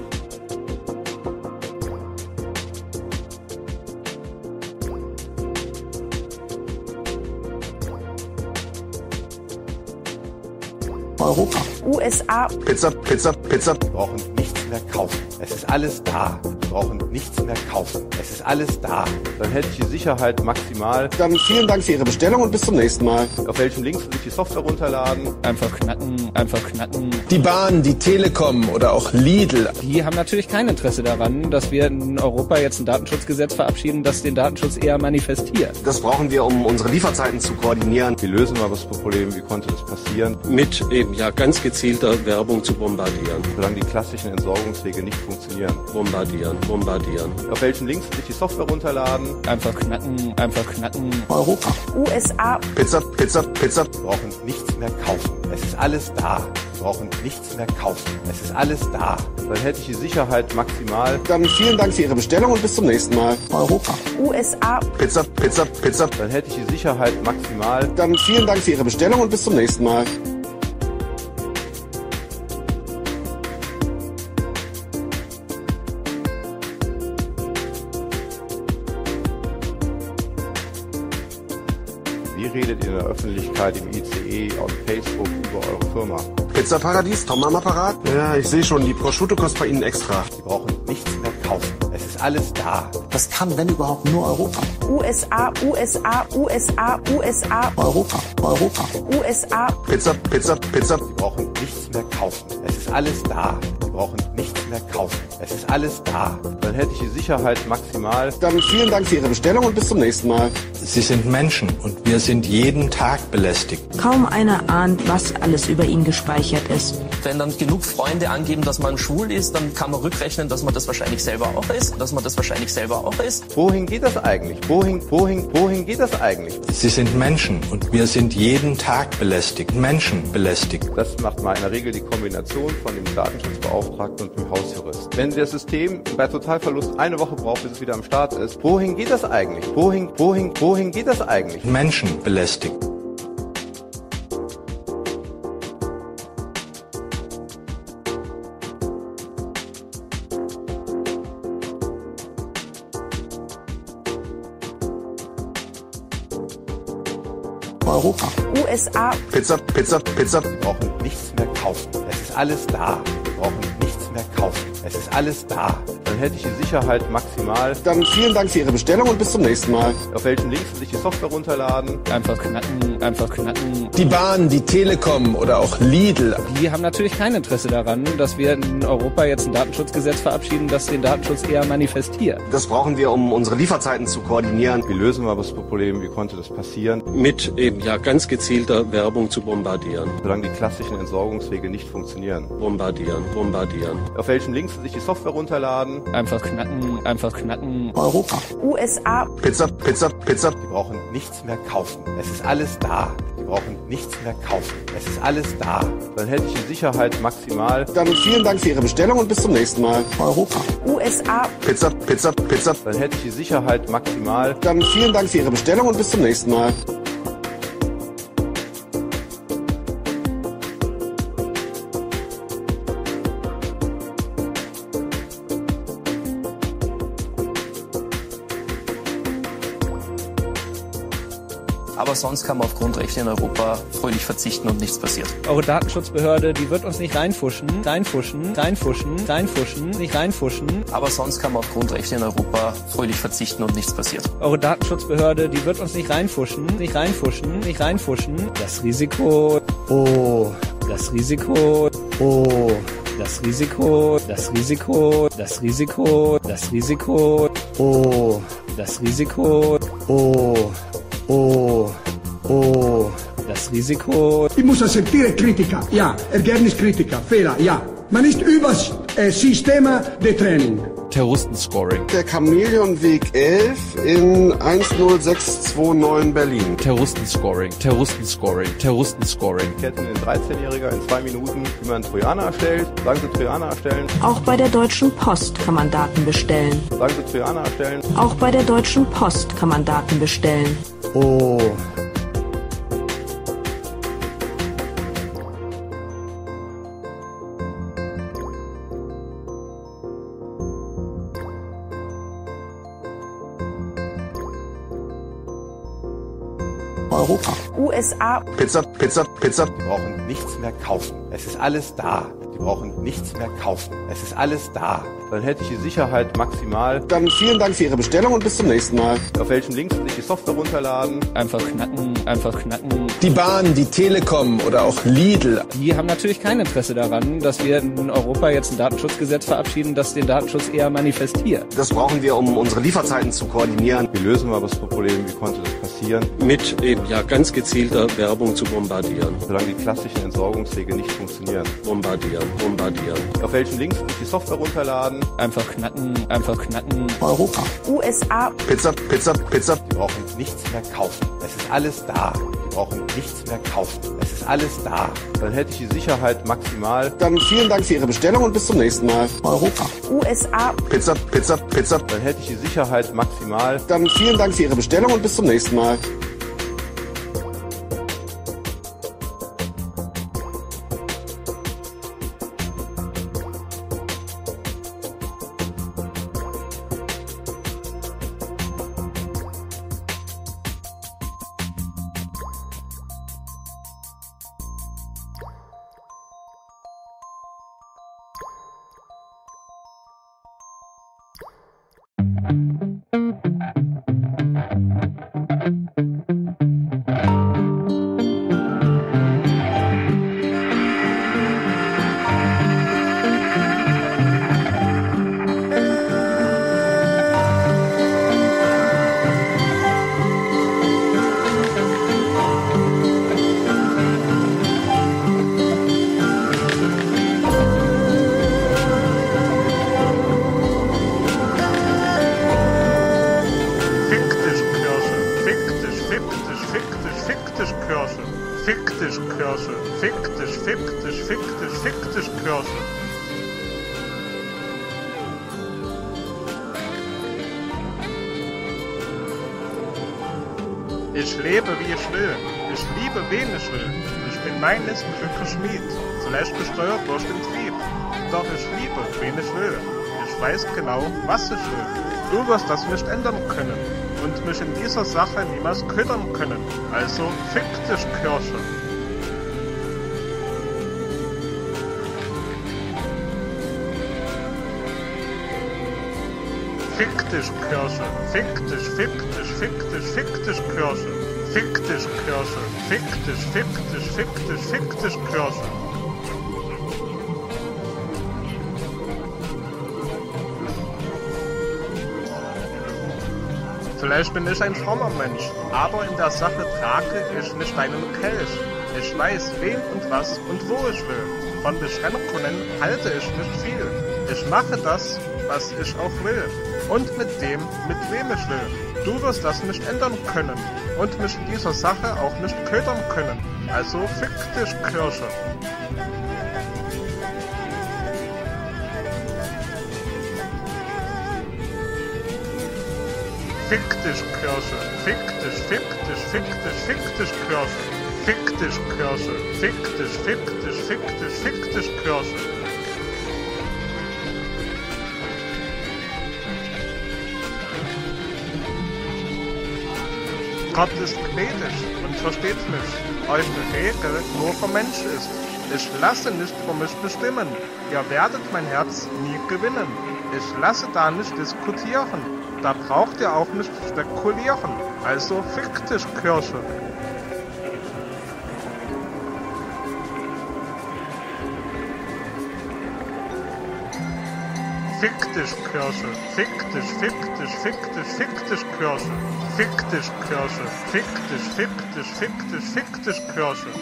Europa. U S A. Pizza, Pizza, Pizza. Wir brauchen nichts mehr kaufen. Es ist alles da. Wir brauchen nichts mehr kaufen. Es ist alles da. Dann hätte ich die Sicherheit maximal. Dann vielen Dank für Ihre Bestellung und bis zum nächsten Mal. Auf welchem Link Sie sich die Software runterladen? Einfach knacken, einfach knacken. Die Bahn, die Telekom oder auch Lidl. Die haben natürlich kein Interesse daran, dass wir in Europa jetzt ein Datenschutzgesetz verabschieden, das den Datenschutz eher manifestiert. Das brauchen wir, um unsere Lieferzeiten zu koordinieren. Wie lösen wir das Problem? Wie konnte das passieren? Mit eben ja ganz gezielter Werbung zu bombardieren. Solange die klassischen Entsorgungswege nicht funktionieren. Bombardieren, bombardieren. Auf welchem Link Sie sich die Software runterladen? Einfach knacken, einfach knacken. Europa. U S A. Pizza, Pizza, Pizza. Wir brauchen nichts mehr kaufen. Es ist alles da. Wir brauchen nichts mehr kaufen. Es ist alles da. Dann hätte ich die Sicherheit maximal. Dann vielen Dank für Ihre Bestellung und bis zum nächsten Mal. Europa. U S A. Pizza, Pizza, Pizza. Dann hätte ich die Sicherheit maximal. Dann vielen Dank für Ihre Bestellung und bis zum nächsten Mal. Wie redet ihr in der Öffentlichkeit, im I C E, auf Facebook über eure Firma? Pizzaparadies, Tom am Apparat? Ja, ich sehe schon, die Prosciutto kostet bei Ihnen extra. Die brauchen nichts mehr kaufen. Es ist alles da. Das kann, wenn überhaupt, nur Europa. U S A, U S A, U S A, U S A. Europa, Europa. U S A. Pizza, Pizza, Pizza. Die brauchen nichts mehr kaufen. Es ist alles da. Die brauchen nichts mehr kaufen. Es ist alles da. Dann hätte ich die Sicherheit maximal. Dann vielen Dank für Ihre Bestellung und bis zum nächsten Mal. Sie sind Menschen und wir sind jeden Tag belästigt. Kaum einer ahnt, was alles über ihn gespeichert ist. Wenn dann genug Freunde angeben, dass man schwul ist, dann kann man rückrechnen, dass man das wahrscheinlich selber auch ist, dass man das wahrscheinlich selber auch ist. Wohin geht das eigentlich? Wohin, wohin, wohin geht das eigentlich? Sie sind Menschen und wir sind jeden Tag belästigt. Menschen belästigt. Das macht mal in der Regel die Kombination von dem Datenschutzbeauftragten und dem Hausjurist. Wenn das System bei Totalverlust eine Woche braucht, bis es wieder am Start ist, wohin geht das eigentlich? Wohin, wohin, wohin geht das eigentlich? Menschen belästigt. Europa. U S A. Pizza, Pizza, Pizza. Wir brauchen nichts mehr kaufen. Es ist alles da. Wir brauchen nichts mehr kaufen. Es ist alles da. Dann hätte ich die Sicherheit maximal. Dann vielen Dank für Ihre Bestellung und bis zum nächsten Mal. Auf welchen Links Sie sich die Software runterladen? Einfach knacken, einfach knacken. Die Bahn, die Telekom oder auch Lidl. Die haben natürlich kein Interesse daran, dass wir in Europa jetzt ein Datenschutzgesetz verabschieden, das den Datenschutz eher manifestiert. Das brauchen wir, um unsere Lieferzeiten zu koordinieren. Wie lösen wir das Problem? Wie konnte das passieren? Mit eben ja ganz gezielter Werbung zu bombardieren. Solange die klassischen Entsorgungswege nicht funktionieren. Bombardieren, bombardieren. Auf welchen Links Sie sich die Software runterladen? Einfach knacken, einfach knacken. Europa. U S A. Pizza, Pizza, Pizza. Die brauchen nichts mehr kaufen. Es ist alles da. Die brauchen nichts mehr kaufen. Es ist alles da. Dann hätte ich die Sicherheit maximal. Dann vielen Dank für Ihre Bestellung und bis zum nächsten Mal. Europa. U S A. Pizza, Pizza, Pizza. Dann hätte ich die Sicherheit maximal. Dann vielen Dank für Ihre Bestellung und bis zum nächsten Mal. Aber sonst kann man auf Grundrechte in Europa fröhlich verzichten und nichts passiert. Eure Datenschutzbehörde, die wird uns nicht reinfuschen, reinfuschen, reinfuschen, reinfuschen, nicht reinfuschen. Aber sonst kann man auf Grundrechte in Europa fröhlich verzichten und nichts passiert. Eure Datenschutzbehörde, die wird uns nicht reinfuschen, nicht reinfuschen, nicht reinfuschen. Das Risiko, oh, das Risiko, oh, das Risiko, das Risiko, das Risiko, das Risiko, oh, das Risiko, oh. Oh, oh, das Risiko. Ich muss akzeptieren Kritika, ja, Ergebniskritika, Fehler, ja. Man ist übers äh, Systeme de Training. Terroristenscoring. Der Chamäleonweg elf in eins null sechs zwei neun Berlin. Terroristenscoring, Terroristenscoring, Terroristenscoring. Ich hätte einen dreizehnjähriger in zwei Minuten, wie man einen Trojaner erstellt. Sagen Sie Trojaner erstellen. Auch bei der Deutschen Post kann man Daten bestellen. Sagen Sie Trojaner erstellen. Auch bei der Deutschen Post kann man Daten bestellen. Oh. Europa. U S A. Pizza, Pizza, Pizza. Die brauchen nichts mehr kaufen. Es ist alles da. Die brauchen nichts mehr kaufen. Es ist alles da. Dann hätte ich die Sicherheit maximal. Dann vielen Dank für Ihre Bestellung und bis zum nächsten Mal. Auf welchen Links Sie sich die Software runterladen? Einfach knacken, einfach knacken. Die Bahn, die Telekom oder auch Lidl. Die haben natürlich kein Interesse daran, dass wir in Europa jetzt ein Datenschutzgesetz verabschieden, das den Datenschutz eher manifestiert. Das brauchen wir, um unsere Lieferzeiten zu koordinieren. Wie lösen wir das Problem? Wie konnte das passieren? Mit eben ja ganz gezielter Werbung zu bombardieren. Solange die klassischen Entsorgungswege nicht funktionieren. Bombardieren, bombardieren. Auf welchen Links Sie sich die Software runterladen? Einfach knacken, einfach knacken. Europa. U S A. Pizza, Pizza, Pizza. Die brauchen nichts mehr kaufen. Es ist alles da. Die brauchen nichts mehr kaufen. Es ist alles da. Dann hätte ich die Sicherheit maximal. Dann vielen Dank für Ihre Bestellung und bis zum nächsten Mal. Europa. U S A. Pizza, Pizza, Pizza. Dann hätte ich die Sicherheit maximal. Dann vielen Dank für Ihre Bestellung und bis zum nächsten Mal. Kirche. Ich lebe, wie ich will. Ich liebe, wen ich will. Ich bin meines Glückes Schmied, zuletzt gesteuert durch den Trieb. Doch ich liebe, wen ich will. Ich weiß genau, was ich will. Du wirst das nicht ändern können und mich in dieser Sache niemals ködern können. Also fick dich, Kirche. Fick dich, Kirche. Fick dich, fick dich, fick dich, fick dich, Kirche. Fick dich, Kirche. Fick dich, fick dich, fick dich, fick dich, Kirche. Vielleicht bin ich ein frommer Mensch, aber in der Sache trage ich nicht deinen Kelch. Ich weiß, wen und was und wo ich will. Von Beschränkungen halte ich nicht viel. Ich mache das, was ich auch will. Und mit dem, mit wem ich will. Du wirst das nicht ändern können und mich in dieser Sache auch nicht ködern können. Also fick dich, Kirche. Fick dich, Kirche. Fick dich, fick dich, fick dich, fick dich, Kirche. Fick dich, Kirche. Fick dich, fick dich, fick dich, fick dich, Kirche. Gott ist gnädig und versteht mich, euch die Regel nur vom Mensch ist. Ich lasse nicht für mich bestimmen, ihr werdet mein Herz nie gewinnen. Ich lasse da nicht diskutieren, da braucht ihr auch nicht spekulieren. Also fick dich, Kirche. Fick dich, Kirche. Fick dich, fick dich, fick dich, fick dich, Kirche. Fick dich, Kirche. Fick dich, fick dich, fick dich, fick dich, Kirche.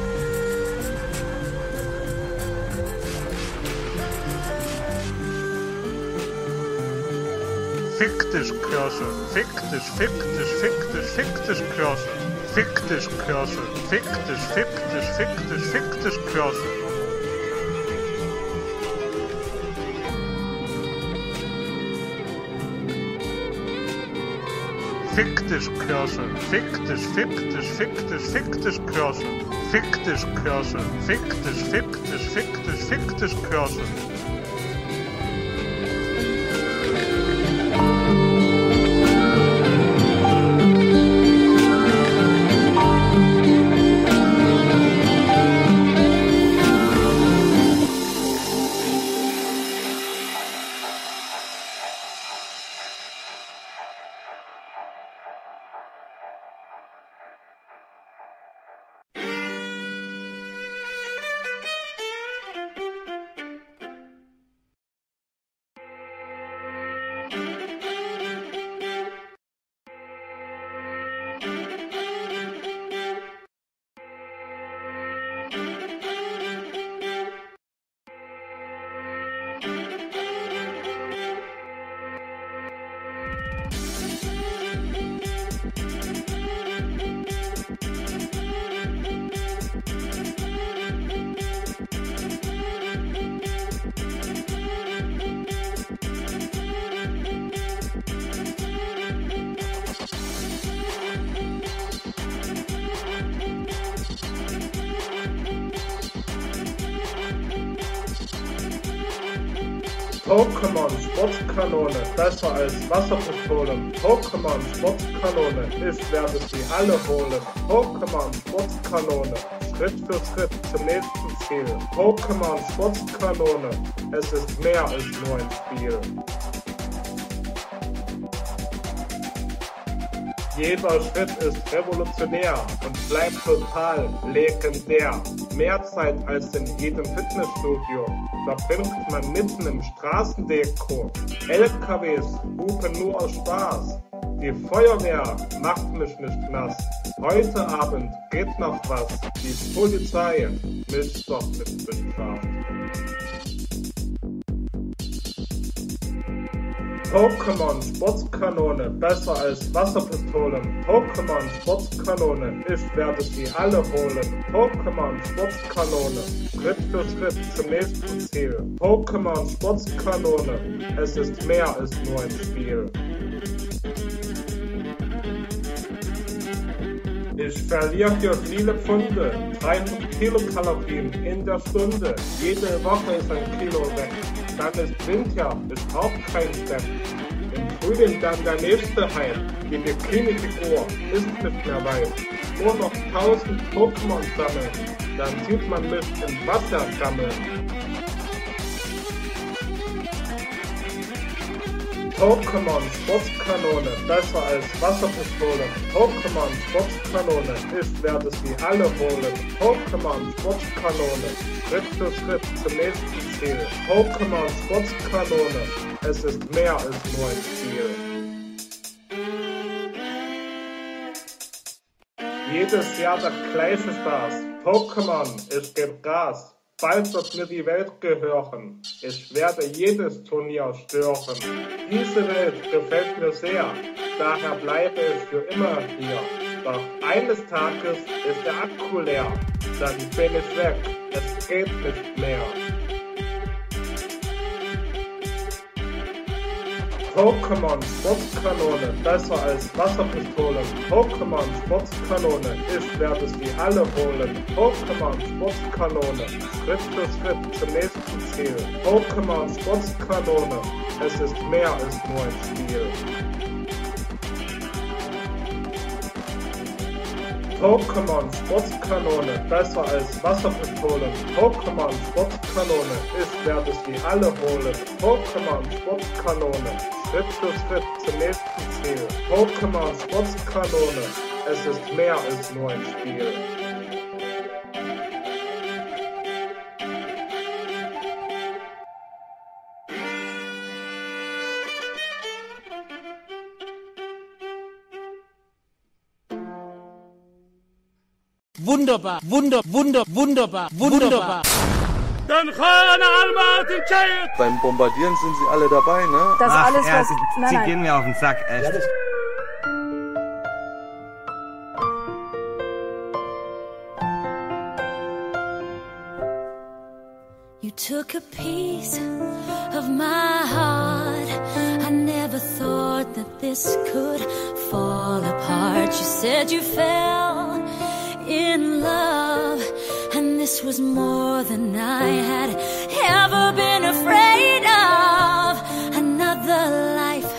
Fick dich, Kirche. Fick dich, fick dich, fick dich, fick dich, Kirche. Fick dich, Kirche. Fick dich, fick dich, fick dich, fick dich, Kirche. Fick dich, Kirche. Fick dich, fick dich, fick dich, fick dich, Kirche. Fick dich, Kirche. Fick dich, fick dich, fick dich, fick dich, Kirche. Pokémon Sportkanone, besser als Wasserpistolen. Pokémon Sportkanone, ich werde sie alle holen. Pokémon Sportkanone, Schritt für Schritt zum nächsten Ziel. Pokémon Sportkanone, es ist mehr als nur ein Spiel. Jeder Schritt ist revolutionär und bleibt total legendär. Mehr Zeit als in jedem Fitnessstudio verbringt man mitten im Straßendeko. L K Ws hupen nur aus Spaß. Die Feuerwehr macht mich nicht nass. Heute Abend geht noch was. Die Polizei mich doch mit bestraft. Pokémon Sportskanone, besser als Wasserpistolen. Pokémon Sportskanone, ich werde sie alle holen. Pokémon Sportskanone, Schritt für Schritt zum nächsten Ziel. Pokémon Sportskanone, es ist mehr als nur ein Spiel. Ich verliere hier viele Pfunde, dreihundert Kilokalorien in der Stunde. Jede Woche ist ein Kilo weg. Dann ist Winter, ich brauch kein Step. Im Frühling dann der nächste Hype. Die Bikini-Figur ist nicht mehr weit. Nur noch tausend Pokémon sammeln, dann sieht man mich im Wasser gammeln. Pokémon Sportskanone, besser als Wasserpistole. Pokémon Sportskanone, ich werde sie alle holen. Pokémon Sportskanone, Schritt für Schritt zum nächsten Ziel. Pokémon Sportskanone, es ist mehr als nur ein Spiel. Jedes Jahr der gleiche Spaß. Pokémon, ich geb Gas. Bald wird mir die Welt gehören. Ich werde jedes Turnier stören. Diese Welt gefällt mir sehr, daher bleibe ich für immer hier. Doch eines Tages ist der Akku leer, dann bin ich weg, es geht nicht mehr. Pokémon Sportskanone, besser als Wasserpistolen. Pokémon Sportskanone, ich werde sie alle holen. Pokémon Sportskanone, Schritt für Schritt zum nächsten Ziel. Pokémon Sportskanone, es ist mehr als nur ein Spiel. Pokémon Sportskanone, besser als Wasserpistolen. Pokémon Sportskanone, ich werde sie alle holen. Pokémon Sportskanone, Schritt für Schritt zum nächsten Ziel. Pokémon Sportskanone, es ist mehr als nur ein Spiel. Wunderbar, wunder, wunder, wunderbar, wunderbar. Dann kann Almaty Chayet. Beim Bombardieren sind sie alle dabei, ne? Das Ach, alles, ja, was... sie, nein, sie nein. gehen mir auf den Sack, echt. Ja, das You took a piece of my heart. I never thought that this could fall apart. You said you fell in love, and this was more than I had ever been afraid of. Another life,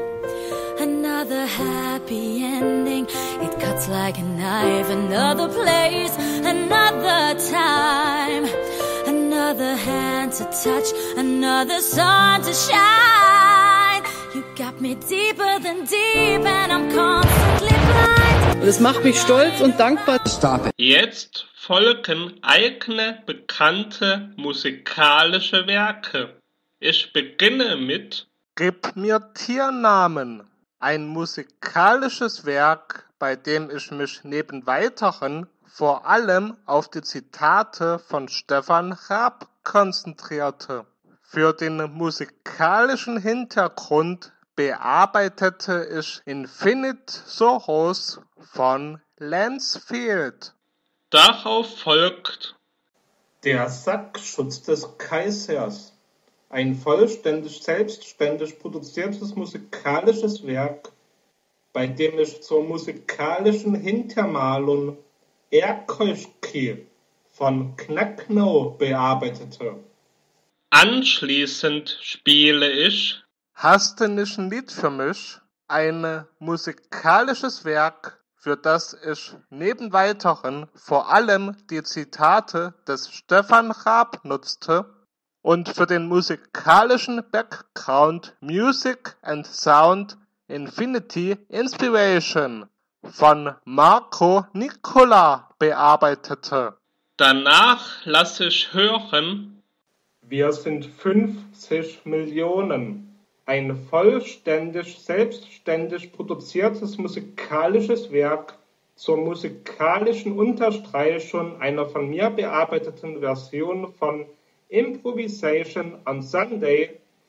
another happy ending. It cuts like a knife. Another place, another time. Another hand to touch, another sun to shine. You got me deeper than deep and I'm constantly blind. Das macht mich stolz und dankbar. Jetzt folgen eigene bekannte musikalische Werke. Ich beginne mit Gib mir Tiernamen. Ein musikalisches Werk, bei dem ich mich neben weiteren vor allem auf die Zitate von Stefan Raab konzentrierte. Für den musikalischen Hintergrund bearbeitete ich Infinite Sorrows von Lance Field. Darauf folgt Der Sackschutz des Kaisers. Ein vollständig selbstständig produziertes musikalisches Werk, bei dem ich zur musikalischen Hintermalung Erkoschki von Knackno bearbeitete. Anschließend spiele ich Hast du nicht ein Lied für mich? Ein musikalisches Werk, für das ich neben weiteren vor allem die Zitate des Stefan Raab nutzte und für den musikalischen Background Music and Sound Infinity Inspiration von Marco Nicola bearbeitete. Danach lasse ich hören Wir sind fünfzig Millionen. Ein vollständig, selbstständig produziertes musikalisches Werk zur musikalischen Unterstreichung einer von mir bearbeiteten Version von Improvisation on Sunday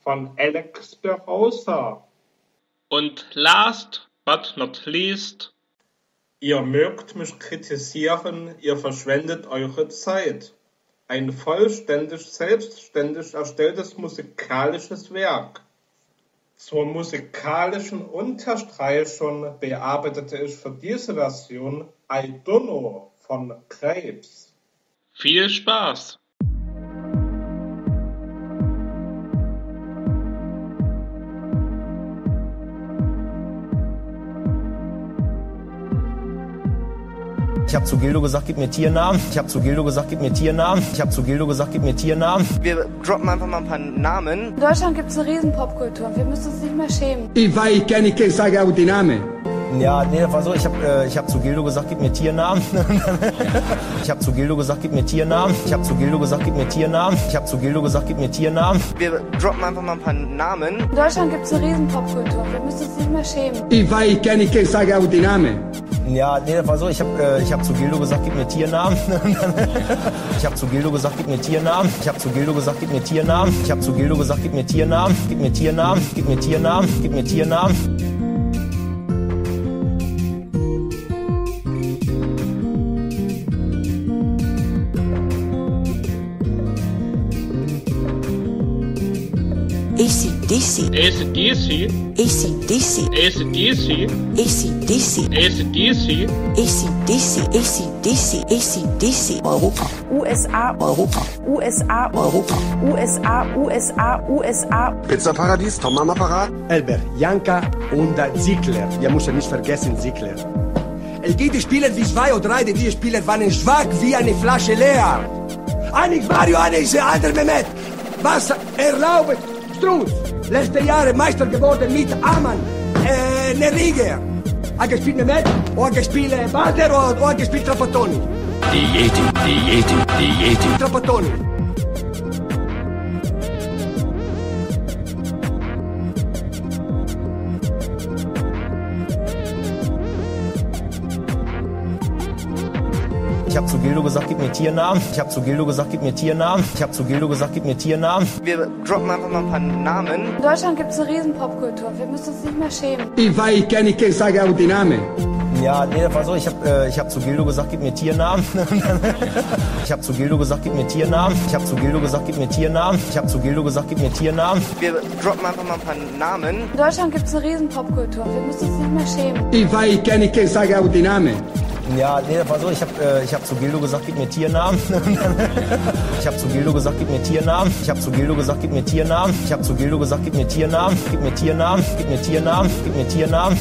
von Alex de Rosa. Und last but not least, ihr mögt mich kritisieren, ihr verschwendet eure Zeit. Ein vollständig selbstständig erstelltes musikalisches Werk. Zur musikalischen Unterstreichung bearbeitete ich für diese Version I Don't Know von Krebs. Viel Spaß! Ich habe zu Gildo gesagt, gib mir Tiernamen. Ich habe zu Gildo gesagt, gib mir Tiernamen. Ich habe zu Gildo gesagt, gib mir Tiernamen. Wir droppen einfach mal ein paar Namen. In Deutschland gibt es eine riesen Popkultur und wir müssen uns nicht mehr schämen. Ich weiß gar nicht, ich sage auch die Namen. Ja, nee, das war so, ich habe äh, ich hab zu Gildo gesagt, gib mir Tiernamen. Ich habe zu Gildo gesagt, gib mir Tiernamen. Ich habe zu Gildo gesagt, gib mir Tiernamen. Ich habe zu Gildo gesagt, gib mir Tiernamen. Wir droppen einfach mal ein paar Namen. In Deutschland gibt es eine riesen Popkultur und wir müssen uns nicht mehr schämen. Ich weiß gar nicht, ich sage auch die Namen. Ja, nee, das war so, ich habe äh, ich hab zu Gildo gesagt, gib mir Tiernamen. Ich habe zu Gildo gesagt, gib mir Tiernamen. Ich habe zu Gildo gesagt, gib mir Tiernamen. Ich habe zu Gildo gesagt, gib mir Tiernamen. Gib mir Tiernamen. Gib mir Tiernamen. Gib mir Tiernamen. A C D C. A C D C. A C D C. A C D C. A C D C. A C D C. A C D C. A C D C. A C D C. Europa. U S A. Europa. U S A. Europa. U S A. U S A. U S A. Pizzaparadies, Tom am Apparat. Elber, Janka und Ziegler. Wir müssen nicht vergessen Ziegler. Es gibt Spieler wie zwei oder drei, die Spieler waren schwach wie eine Flasche leer. Einer ist Mario, einer ist der andere Mehmet. Was erlaubt Strunz, letzte Jahre Meister geworden mit Aman, äh, Neriger. Hat gespielt Mehmet, oder gespielt Walter, oder hat gespielt Trapattoni. Die Yeti, die Yeti, die Yeti. Trapattoni. Ich habe zu Gildo gesagt, gib mir Tiernamen. Ich habe zu Gildo gesagt, gib mir Tiernamen. Ich habe zu Gildo gesagt, gib mir Tiernamen. Wir droppen einfach mal ein paar Namen. In Deutschland gibt es eine riesen Popkultur und wir müssen uns nicht mehr schämen. Ich weiß gar nicht, ich sage auch die Namen. Ja, nee, das war so, ich habe äh, ich hab zu Gildo gesagt, gib mir Tiernamen. Ich habe zu Gildo gesagt, gib mir Tiernamen. Ich habe zu Gildo gesagt, gib mir Tiernamen. Ich habe zu Gildo gesagt, gib mir Tiernamen. Wir droppen einfach mal ein paar Namen. In Deutschland gibt es eine riesen Popkultur und wir müssen uns nicht mehr schämen. Ich weiß gar nicht, ich sage auch die Namen. Ja, nee, das war so, ich habe äh, ich hab zu Gildo gesagt, gib mir Tiernamen. Ich habe zu Gildo gesagt, gib mir Tiernamen. Ich habe zu Gildo gesagt, gib mir Tiernamen. Ich habe zu Gildo gesagt, gib mir Tiernamen. Gib mir Tiernamen. Gib mir Tiernamen. Gib mir Tiernamen.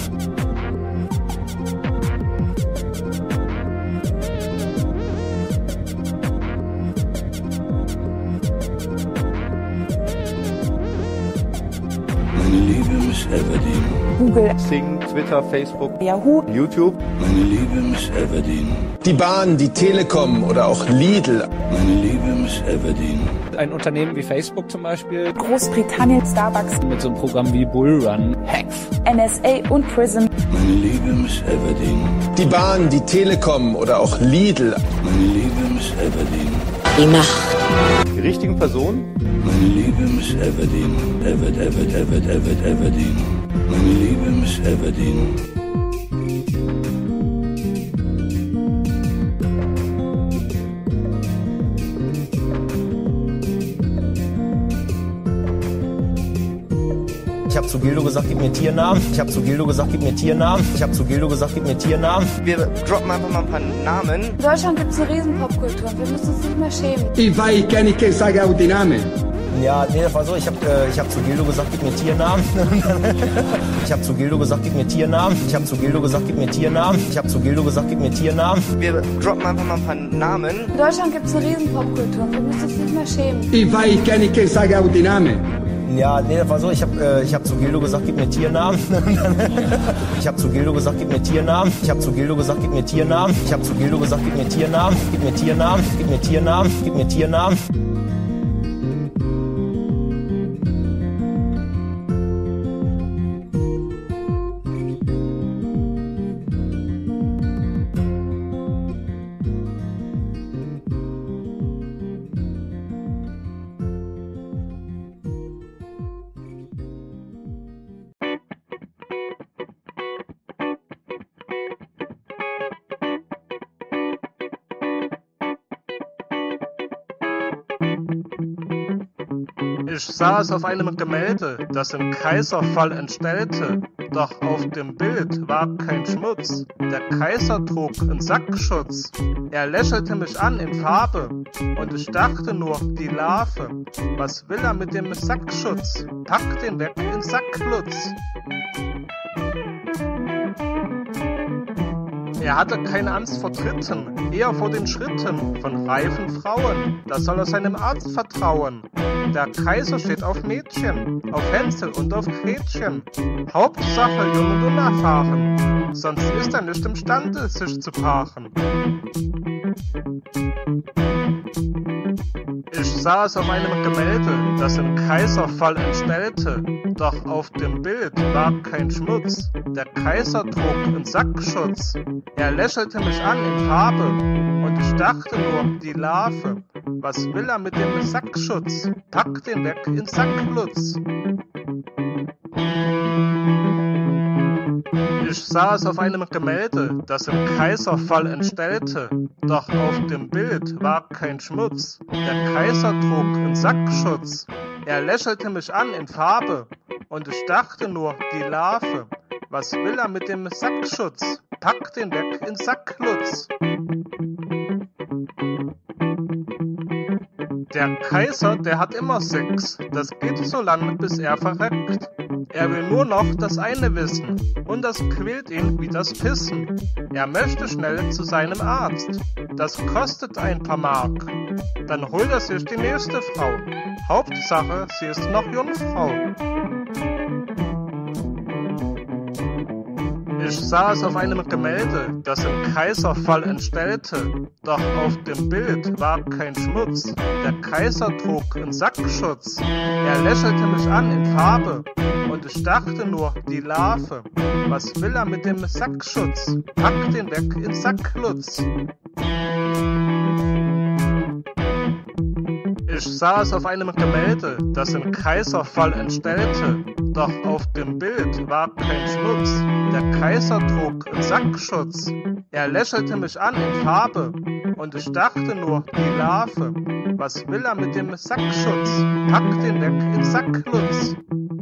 Meine liebe Miss Everdeen. Google. Sing, Twitter, Facebook, Yahoo. YouTube. Meine liebe Miss Everdeen. Die Bahn, die Telekom oder auch Lidl. Meine liebe Miss Everdeen. Ein Unternehmen wie Facebook zum Beispiel. Großbritannien, Starbucks. Mit so einem Programm wie Bullrun. Hex. N S A und Prism. Meine liebe Miss Everdeen. Die Bahn, die Telekom oder auch Lidl. Meine liebe Miss Everdeen. Die Macht. Die richtigen Personen. Meine liebe Miss Everdeen. Everd, Everd, Everd, Everd, Everdeen. Meine liebe Miss Everdeen. Ich habe zu Gildo gesagt, gib mir Tiernamen. Ich habe zu Gildo gesagt, gib mir Tiernamen. Ich habe zu Gildo gesagt, gib mir Tiernamen. Wir droppen einfach mal ein paar Namen. In Deutschland gibt es eine riesen Popkultur und wir müssen uns nicht mehr schämen. Ich weiß gar nicht, ich sage auch die Namen. Ja, nee, das war so, ich habe äh, ich hab zu Gildo gesagt, gib mir Tiernamen. Ich habe zu Gildo gesagt, gib mir Tiernamen. Ich habe zu Gildo gesagt, gib mir Tiernamen. Ich habe zu Gildo gesagt, gib mir Tiernamen. Wir droppen einfach mal ein paar Namen. In Deutschland gibt es eine riesen Popkultur und wir müssen uns nicht mehr schämen. Ich weiß gar nicht, ich sage auch die Namen. Ja, nee, das war so, ich habe äh, ich hab zu Gildo gesagt, gib mir Tiernamen. Ich habe zu Gildo gesagt, gib mir Tiernamen. Ich habe zu Gildo gesagt, gib mir Tiernamen. Ich habe zu Gildo gesagt, gib mir Tiernamen. Gib mir Tiernamen. Gib mir Tiernamen. Gib mir Tiernamen. Ich saß auf einem Gemälde, das im Kaiserfall entstellte, doch auf dem Bild war kein Schmutz. Der Kaiser trug einen Sackschutz. Er lächelte mich an in Farbe und ich dachte nur, die Larve. Was will er mit dem Sackschutz? Pack den weg in Sacklutz. Er hatte keine Angst vor Tritten, eher vor den Schritten von reifen Frauen. Da soll er seinem Arzt vertrauen. Der Kaiser steht auf Mädchen, auf Hänsel und auf Gretchen. Hauptsache jung und unerfahren, sonst ist er nicht imstande, sich zu paaren. Ich saß auf einem Gemälde, das im Kaiserfall entstellte, doch auf dem Bild war kein Schmutz. Der Kaiser trug einen Sackschutz. Er lächelte mich an in Farbe und ich dachte nur, die Larve. Was will er mit dem Sackschutz? Pack den weg in Sacklutz. Ich saß auf einem Gemälde, das im Kaiserfall entstellte, doch auf dem Bild war kein Schmutz. Der Kaiser trug einen Sackschutz. Er lächelte mich an in Farbe und ich dachte nur, die Larve. Was will er mit dem Sackschutz? Pack den weg in Sacklutz. Der Kaiser, der hat immer Sex, das geht so lange, bis er verreckt. Er will nur noch das eine wissen, und das quält ihn wie das Pissen. Er möchte schnell zu seinem Arzt, das kostet ein paar Mark. Dann holt er sich die nächste Frau, Hauptsache, sie ist noch Jungfrau. Ich saß auf einem Gemälde, das im Kaiserfall entstellte, doch auf dem Bild war kein Schmutz. Der Kaiser trug einen Sackschutz. Er lächelte mich an in Farbe und ich dachte nur, die Larve. Was will er mit dem Sackschutz? Pack den weg in Sacklutz. Ich saß auf einem Gemälde, das im Kaiserfall entstellte, doch auf dem Bild war kein Schmutz. Der Kaiser trug einen Sackschutz. Er lächelte mich an in Farbe und ich dachte nur, die Larve. Was will er mit dem Sackschutz? Pack den weg in Sacklutz.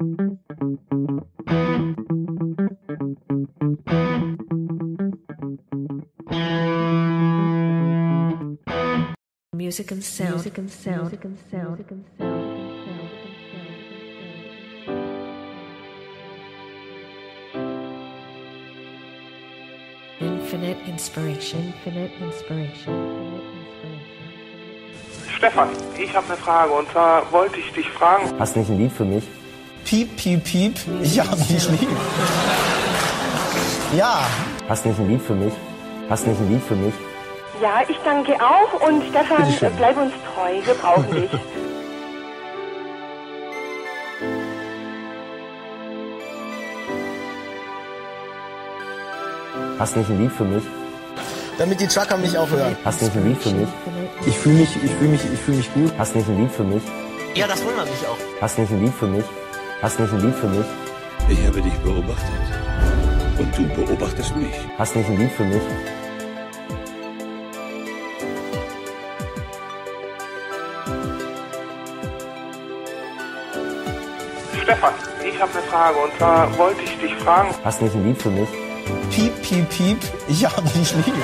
Music and sound. Music and sound. Music and sound. Music and sound. Infinite inspiration. Infinite inspiration. Stefan, ich habe eine Frage und zwar wollte ich dich fragen. Hast du nicht ein Lied für mich? Piep, piep, piep, ich hab dich lieb. Ja. Hast du nicht ein Lied für mich? Hast du nicht ein Lied für mich? Ja, ich danke auch und Stefan, bleib uns treu, wir brauchen dich. Hast du nicht ein Lied für mich? Damit die Trucker mich auch hören. Hast du nicht ein Lied für mich? Ich fühle mich, ich fühle mich, ich fühle mich gut. Hast du nicht ein Lied für mich? Ja, das wundert mich auch. Hast du nicht ein Lied für mich? Hast du nicht ein Lied für mich? Ich habe dich beobachtet. Und du beobachtest mich. Hast du nicht ein Lied für mich? Stefan, ich habe eine Frage und zwar wollte ich dich fragen. Hast du nicht ein Lied für mich? Piep, piep, piep, ich hab dich lieb.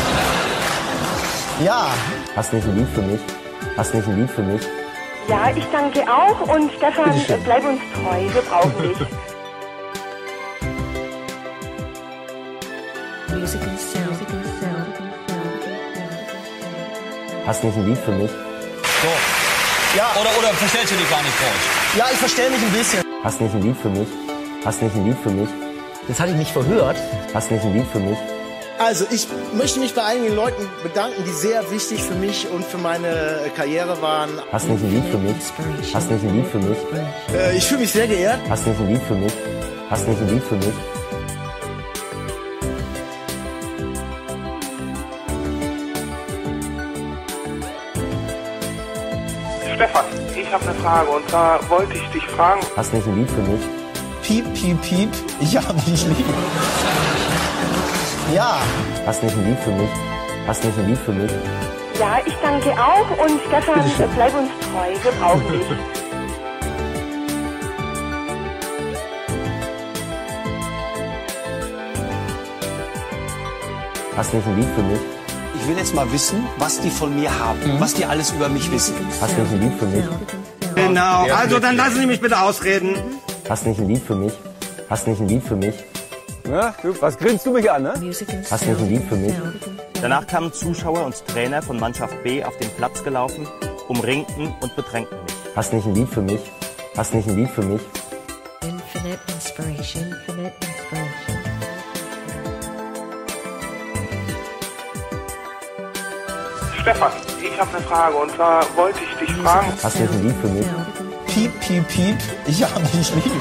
Ja. Hast du nicht ein Lied für mich? Hast du nicht ein Lied für mich? Ja, ich danke auch und Stefan, bleib uns treu, wir brauchen dich. Music and sound. Music and sound. Hast du nicht ein Lied für mich? So. Ja. Oder, oder verstellst du dich gar nicht falsch? Ja, ich verstell mich ein bisschen. Hast du nicht ein Lied für mich? Hast du nicht ein Lied für mich? Das hatte ich nicht verhört. Hast du nicht ein Lied für mich? Also, ich möchte mich bei einigen Leuten bedanken, die sehr wichtig für mich und für meine Karriere waren. Hast du nicht ein Lied für mich? Hast du nicht ein Lied für mich? Äh, ich fühle mich sehr geehrt. Hast du nicht ein Lied für mich? Hast du nicht ein Lied für mich? Stefan, ich habe eine Frage und zwar wollte ich dich fragen. Hast du nicht ein Lied für mich? Piep, piep, piep, ich hab dich lieb. Ja. Hast du nicht ein Lied für mich? Hast du nicht ein Lied für mich? Ja, ich danke auch und Stefan, bleib uns treu, wir brauchen dich. Hast du nicht ein Lied für mich? Ich will jetzt mal wissen, was die von mir haben, mhm. was die alles über mich wissen. Hast du nicht ein Lied für mich? Genau, also dann lassen Sie mich bitte ausreden. Hast du nicht ein Lied für mich? Hast du nicht ein Lied für mich? Na, du, was grinst du mich an, ne? Hast du nicht ein Lied für mich? Danach kamen Zuschauer und Trainer von Mannschaft B auf den Platz gelaufen, umringten und bedrängten mich. Hast du nicht ein Lied für mich? Hast du nicht ein Lied für mich? Infinite inspiration, infinite inspiration. Stefan, ich habe eine Frage und zwar wollte ich dich fragen. Hast du nicht ein Lied für mich? Piep, piep, piep, ich hab dich lieb.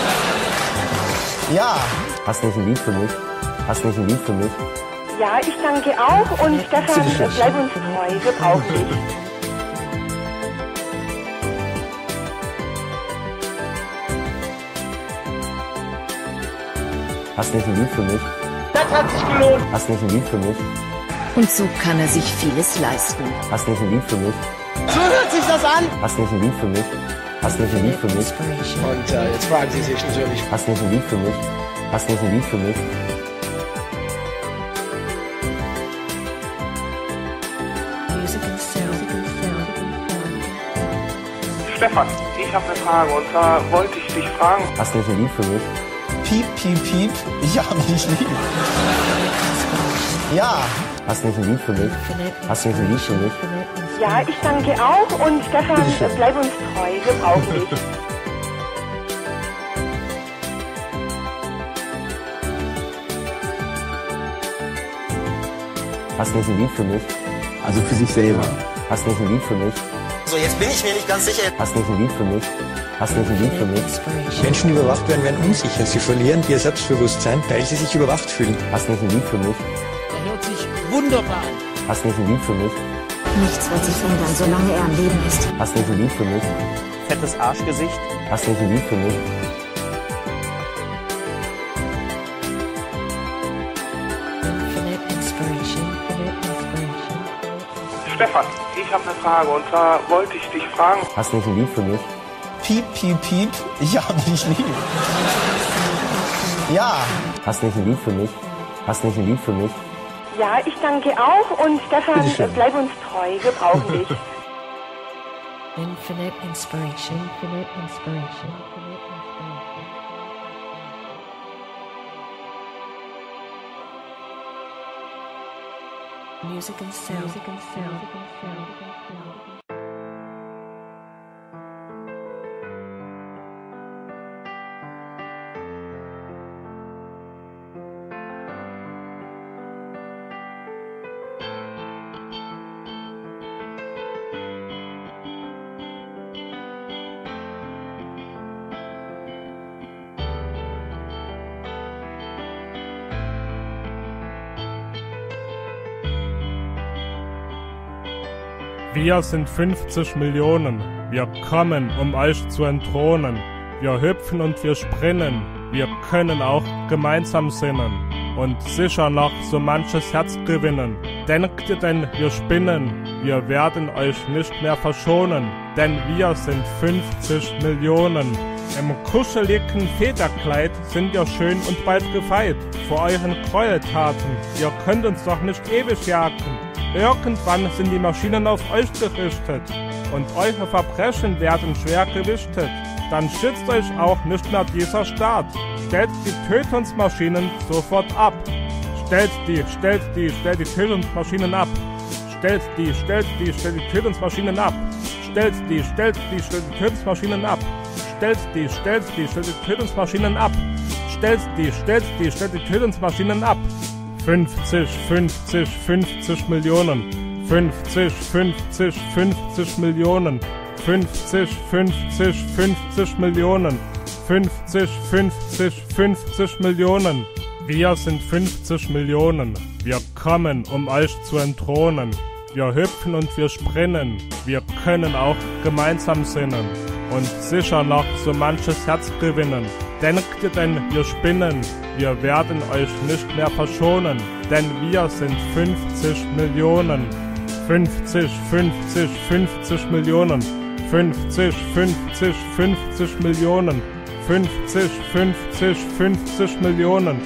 Ja. Hast du nicht ein Lied für mich? Hast du nicht ein Lied für mich? Ja, ich danke auch und Stefan, bleib uns treu, wir brauchen dich. Hast du nicht ein Lied für mich? Das hat sich gelohnt. Hast du nicht ein Lied für mich? Und so kann er sich vieles leisten. Hast du nicht ein Lied für mich? So hört sich das an. Hast du nicht ein Lied für mich? Hast du nicht ein Lied für mich? Und äh, jetzt fragen Sie sich natürlich. Hast du nicht ein Lied für mich? Hast du nicht ein Lied für mich? Stefan, ich habe eine Frage und zwar wollte ich dich fragen. Hast du nicht ein Lied für mich? Piep, piep, piep, ich hab dich lieb. Ja. Hast du nicht ein Lied für mich? Hast du nicht ein Lied für mich? Ja, ich danke auch und Stefan, bleib uns treu, wir brauchen dich. Hast du nicht ein Lied für mich? Also für sich selber. Hast du nicht ein Lied für mich? So, jetzt bin ich mir nicht ganz sicher. Hast du nicht ein Lied für mich? Hast du nicht ein Lied für mich? Menschen, die überwacht werden, werden unsicher. Sie verlieren ihr Selbstbewusstsein, weil sie sich überwacht fühlen. Hast du nicht ein Lied für mich? Der hört sich wunderbar an. Hast du nicht ein Lied für mich? Nichts wird sich verändern, solange er am Leben ist. Hast du nicht ein Lied für mich? Fettes Arschgesicht. Hast du nicht ein Lied für mich? Infinite inspiration, infinite inspiration. Stefan, ich habe eine Frage und zwar wollte ich dich fragen. Hast du nicht ein Lied für mich? Piep, piep, piep, ich hab dich lieb. Ja. Hast du nicht ein Lied für mich? Hast du nicht ein Lied für mich? Ja, ich danke auch und Stefan, bleib uns treu, wir brauchen dich. Infinite inspiration, infinite inspiration, infinite inspiration. Music and sound, music and sound, music and sound, music and sound. Wir sind fünfzig Millionen. Wir kommen, um euch zu entthronen. Wir hüpfen und wir springen. Wir können auch gemeinsam sinnen. Und sicher noch so manches Herz gewinnen. Denkt ihr denn, wir spinnen? Wir werden euch nicht mehr verschonen. Denn wir sind fünfzig Millionen. Im kuscheligen Federkleid sind wir schön und bald gefeit. Vor euren Gräueltaten. Ihr könnt uns doch nicht ewig jagen. Irgendwann sind die Maschinen auf euch gerichtet und eure Verbrechen werden schwer gewichtet. Dann schützt euch auch nicht mehr dieser Staat. Stellt die Tötungsmaschinen sofort ab. Stellt die, stellt die, stellt die Tötungsmaschinen ab. Stellt die, stellt die, stellt die Tötungsmaschinen ab. Stellt die, stellt die, stellt die Tötungsmaschinen ab. Stellt die, stellt die, stellt die Tötungsmaschinen ab. Stellt die, stellt die, stellt die Tötungsmaschinen ab. fünfzig, fünfzig, fünfzig Millionen. fünfzig, fünfzig, fünfzig Millionen. fünfzig, fünfzig, fünfzig Millionen. fünfzig, fünfzig, fünfzig Millionen. Wir sind fünfzig Millionen. Wir kommen, um euch zu entthronen. Wir hüpfen und wir springen. Wir können auch gemeinsam sinnen. Und sicher noch so manches Herz gewinnen. Denkt ihr denn, wir spinnen? Wir werden euch nicht mehr verschonen, denn wir sind fünfzig Millionen. fünfzig, fünfzig, fünfzig Millionen. fünfzig, fünfzig, fünfzig Millionen. fünfzig, fünfzig, fünfzig Millionen.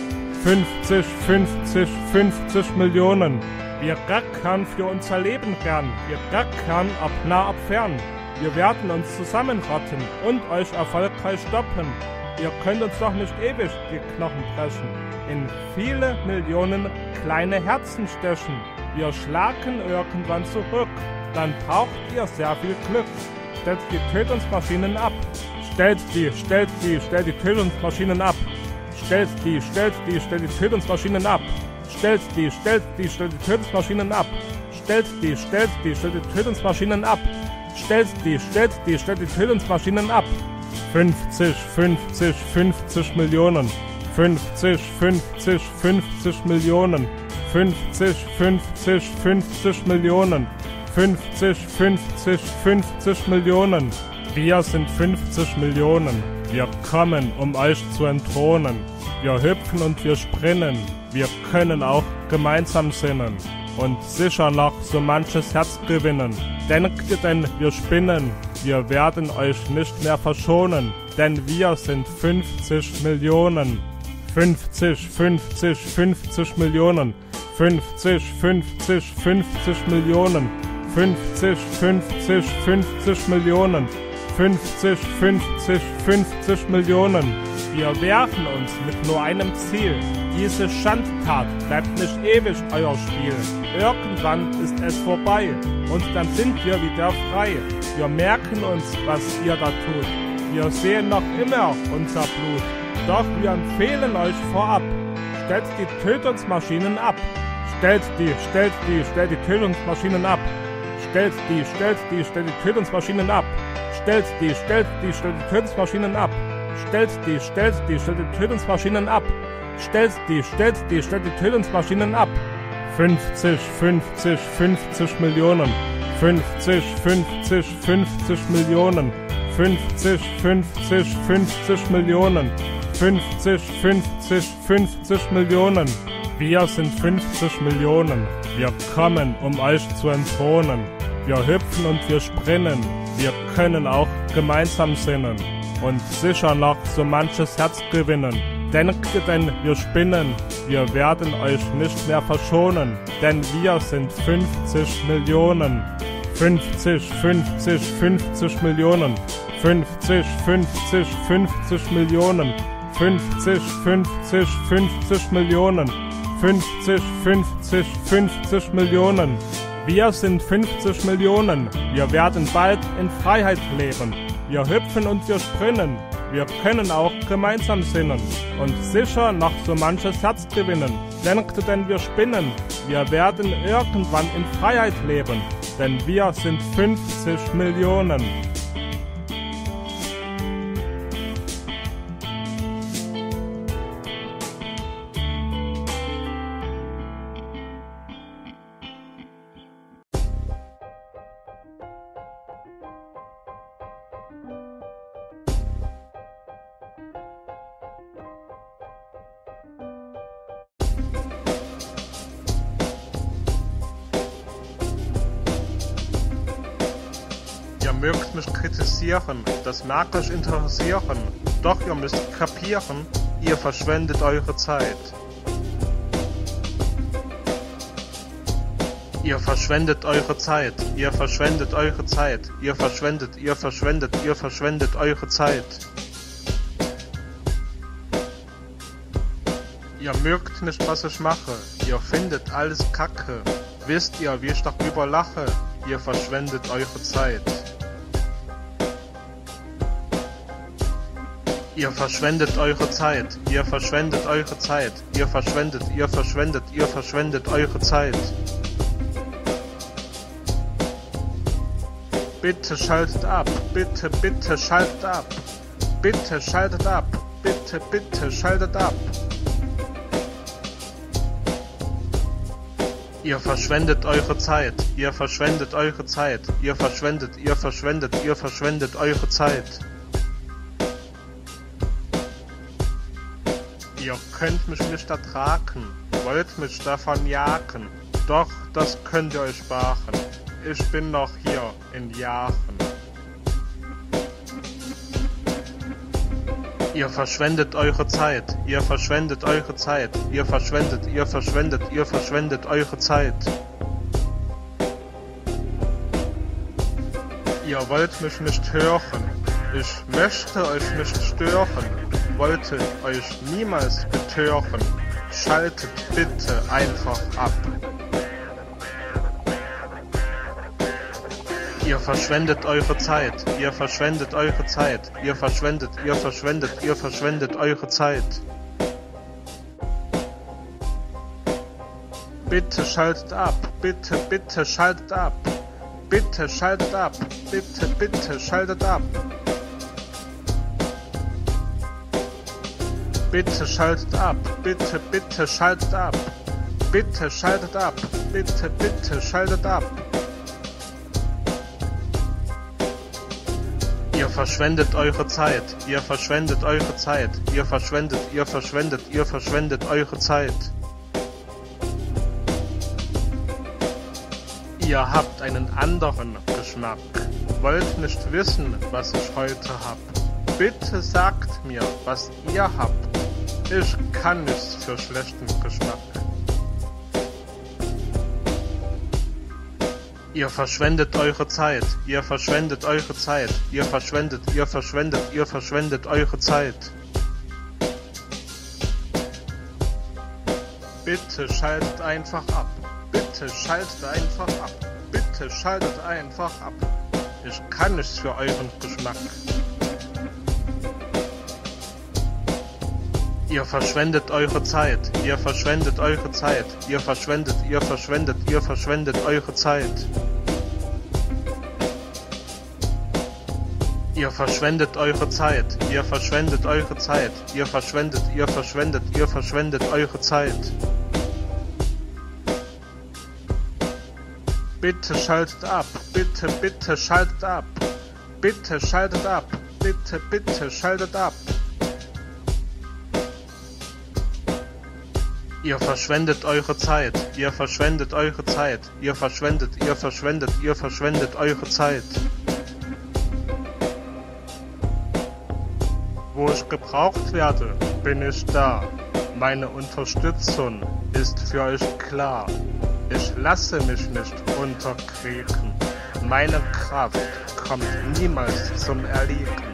fünfzig, fünfzig, fünfzig Millionen. Wir gackern für unser Leben gern. Wir gackern ob nah, ob fern. Wir werden uns zusammenrotten und euch erfolgreich stoppen. Ihr könnt uns doch nicht ewig die Knochen brechen. In viele Millionen kleine Herzen stechen. Wir schlagen irgendwann zurück. Dann braucht ihr sehr viel Glück. Stellt die Tötungsmaschinen ab. Stellt die, stellt die, stellt die Tötungsmaschinen ab. Stellt die, stellt die, stellt die Tötungsmaschinen ab. Stellt die, stellt die, stellt die Tötungsmaschinen ab. Stellt die, stellt die, stellt die Tötungsmaschinen ab. Stellt die, stellt die, stellt die Tötungsmaschinen ab. fünfzig, fünfzig, fünfzig Millionen. fünfzig, fünfzig, fünfzig Millionen. fünfzig, fünfzig, fünfzig Millionen. fünfzig, fünfzig, fünfzig Millionen. Wir sind fünfzig Millionen. Wir kommen, um euch zu entthronen. Wir hüpfen und wir springen. Wir können auch gemeinsam sinnen. Und sicher noch so manches Herz gewinnen. Denkt ihr denn, wir spinnen? Wir werden euch nicht mehr verschonen. Denn wir sind fünfzig Millionen. fünfzig, fünfzig, fünfzig Millionen. fünfzig, fünfzig, fünfzig Millionen. fünfzig, fünfzig, fünfzig Millionen. fünfzig, fünfzig, fünfzig Millionen. Wir wehren uns mit nur einem Ziel. Diese Schandtat bleibt nicht ewig euer Spiel. Irgendwann ist es vorbei und dann sind wir wieder frei. Wir merken uns, was ihr da tut. Wir sehen noch immer unser Blut. Doch wir empfehlen euch vorab, stellt die Tötungsmaschinen ab. Stellt die, stellt die, stellt die Tötungsmaschinen ab. Stellt die, stellt die, stellt die Tötungsmaschinen ab. Stellt die, stellt die, stellt die Tötungsmaschinen ab. Stellt die, stellt die, stellt die Tötungsmaschinen ab. Stellt die, stellt die, stellt die Tötungsmaschinen ab. fünfzig, fünfzig, fünfzig Millionen. fünfzig, fünfzig, fünfzig Millionen. fünfzig, fünfzig, fünfzig Millionen. fünfzig, fünfzig, fünfzig Millionen. Wir sind fünfzig Millionen. Wir kommen, um euch zu entthronen. Wir hüpfen und wir springen. Wir können auch gemeinsam sinnen. Und sicher noch so manches Herz gewinnen. Denkt ihr denn, wir spinnen? Wir werden euch nicht mehr verschonen. Denn wir sind fünfzig Millionen. fünfzig, fünfzig, fünfzig Millionen. fünfzig, fünfzig, fünfzig Millionen. fünfzig, fünfzig, fünfzig Millionen. fünfzig, fünfzig, fünfzig Millionen. Wir sind fünfzig Millionen. Wir werden bald in Freiheit leben. Wir hüpfen und wir springen. Wir können auch gemeinsam sinnen. Und sicher noch so manches Herz gewinnen. Denkt ihr denn, wir spinnen? Wir werden irgendwann in Freiheit leben. Denn wir sind fünfzig Millionen. Ihr mögt mich kritisieren, das mag euch interessieren, doch ihr müsst kapieren, ihr verschwendet eure Zeit. Ihr verschwendet eure Zeit, ihr verschwendet eure Zeit, ihr verschwendet, ihr verschwendet, ihr verschwendet eure Zeit. Ihr mögt nicht, was ich mache, ihr findet alles Kacke. Wisst ihr, wie ich darüber lache, ihr verschwendet eure Zeit. Ihr verschwendet eure Zeit, ihr verschwendet eure Zeit, ihr verschwendet, ihr verschwendet, ihr verschwendet eure Zeit. Bitte schaltet ab, bitte, bitte schaltet ab, bitte schaltet ab, bitte, bitte schaltet ab. Ihr verschwendet eure Zeit, ihr verschwendet eure Zeit, ihr verschwendet, ihr verschwendet, ihr verschwendet eure Zeit. Ihr könnt mich nicht ertragen, wollt mich davon jagen, doch das könnt ihr euch sparen, ich bin noch hier in Jahren. Ihr verschwendet eure Zeit, ihr verschwendet eure Zeit, ihr verschwendet, ihr verschwendet, ihr verschwendet eure Zeit. Ihr wollt mich nicht hören, ich möchte euch nicht stören, wollte euch niemals betören, schaltet bitte einfach ab. Ihr verschwendet eure Zeit, ihr verschwendet eure Zeit, ihr verschwendet, ihr verschwendet, ihr verschwendet eure Zeit. Bitte schaltet ab, bitte, bitte schaltet ab, bitte schaltet ab, bitte, bitte schaltet ab. Bitte schaltet ab, bitte, bitte schaltet ab, bitte schaltet ab, bitte, bitte schaltet ab. Ihr verschwendet eure Zeit, ihr verschwendet eure Zeit, ihr verschwendet, ihr verschwendet, ihr verschwendet eure Zeit. Ihr habt einen anderen Geschmack, wollt nicht wissen, was ich heute hab. Bitte sagt mir, was ihr habt, ich kann nichts für schlechten Geschmack. Ihr verschwendet eure Zeit, ihr verschwendet eure Zeit, ihr verschwendet, ihr verschwendet, ihr verschwendet eure Zeit. Bitte schaltet einfach ab, bitte schaltet einfach ab, bitte schaltet einfach ab. Ich kann nichts für euren Geschmack. Ihr verschwendet eure Zeit, ihr verschwendet eure Zeit, ihr verschwendet, ihr verschwendet, ihr verschwendet eure Zeit. Ihr verschwendet eure Zeit, ihr verschwendet eure Zeit, ihr verschwendet, ihr verschwendet, ihr verschwendet eure Zeit. Bitte schaltet ab, bitte, bitte schaltet ab, bitte schaltet ab, bitte, bitte schaltet ab. Ihr verschwendet eure Zeit, ihr verschwendet eure Zeit, ihr verschwendet, ihr verschwendet, ihr verschwendet eure Zeit. Wo ich gebraucht werde, bin ich da. Meine Unterstützung ist für euch klar. Ich lasse mich nicht unterkriegen. Meine Kraft kommt niemals zum Erliegen.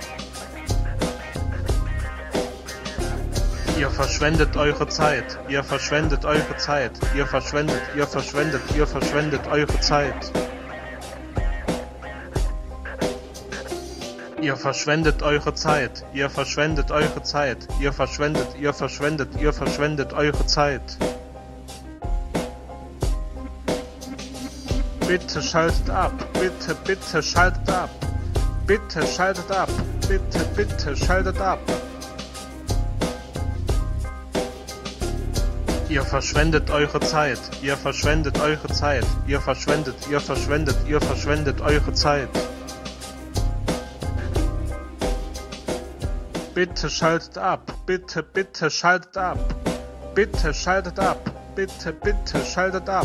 Ihr verschwendet eure Zeit, ihr verschwendet eure Zeit, ihr verschwendet, ihr verschwendet, ihr verschwendet eure Zeit. Ihr verschwendet eure Zeit, ihr verschwendet eure Zeit, ihr verschwendet, ihr verschwendet, ihr verschwendet eure Zeit. Bitte schaltet ab, bitte, bitte schaltet ab, bitte schaltet ab, bitte, bitte schaltet ab. Ihr verschwendet eure Zeit, ihr verschwendet eure Zeit, ihr verschwendet, ihr verschwendet, ihr verschwendet eure Zeit. Bitte schaltet ab, bitte, bitte schaltet ab, bitte schaltet ab, bitte, bitte schaltet ab.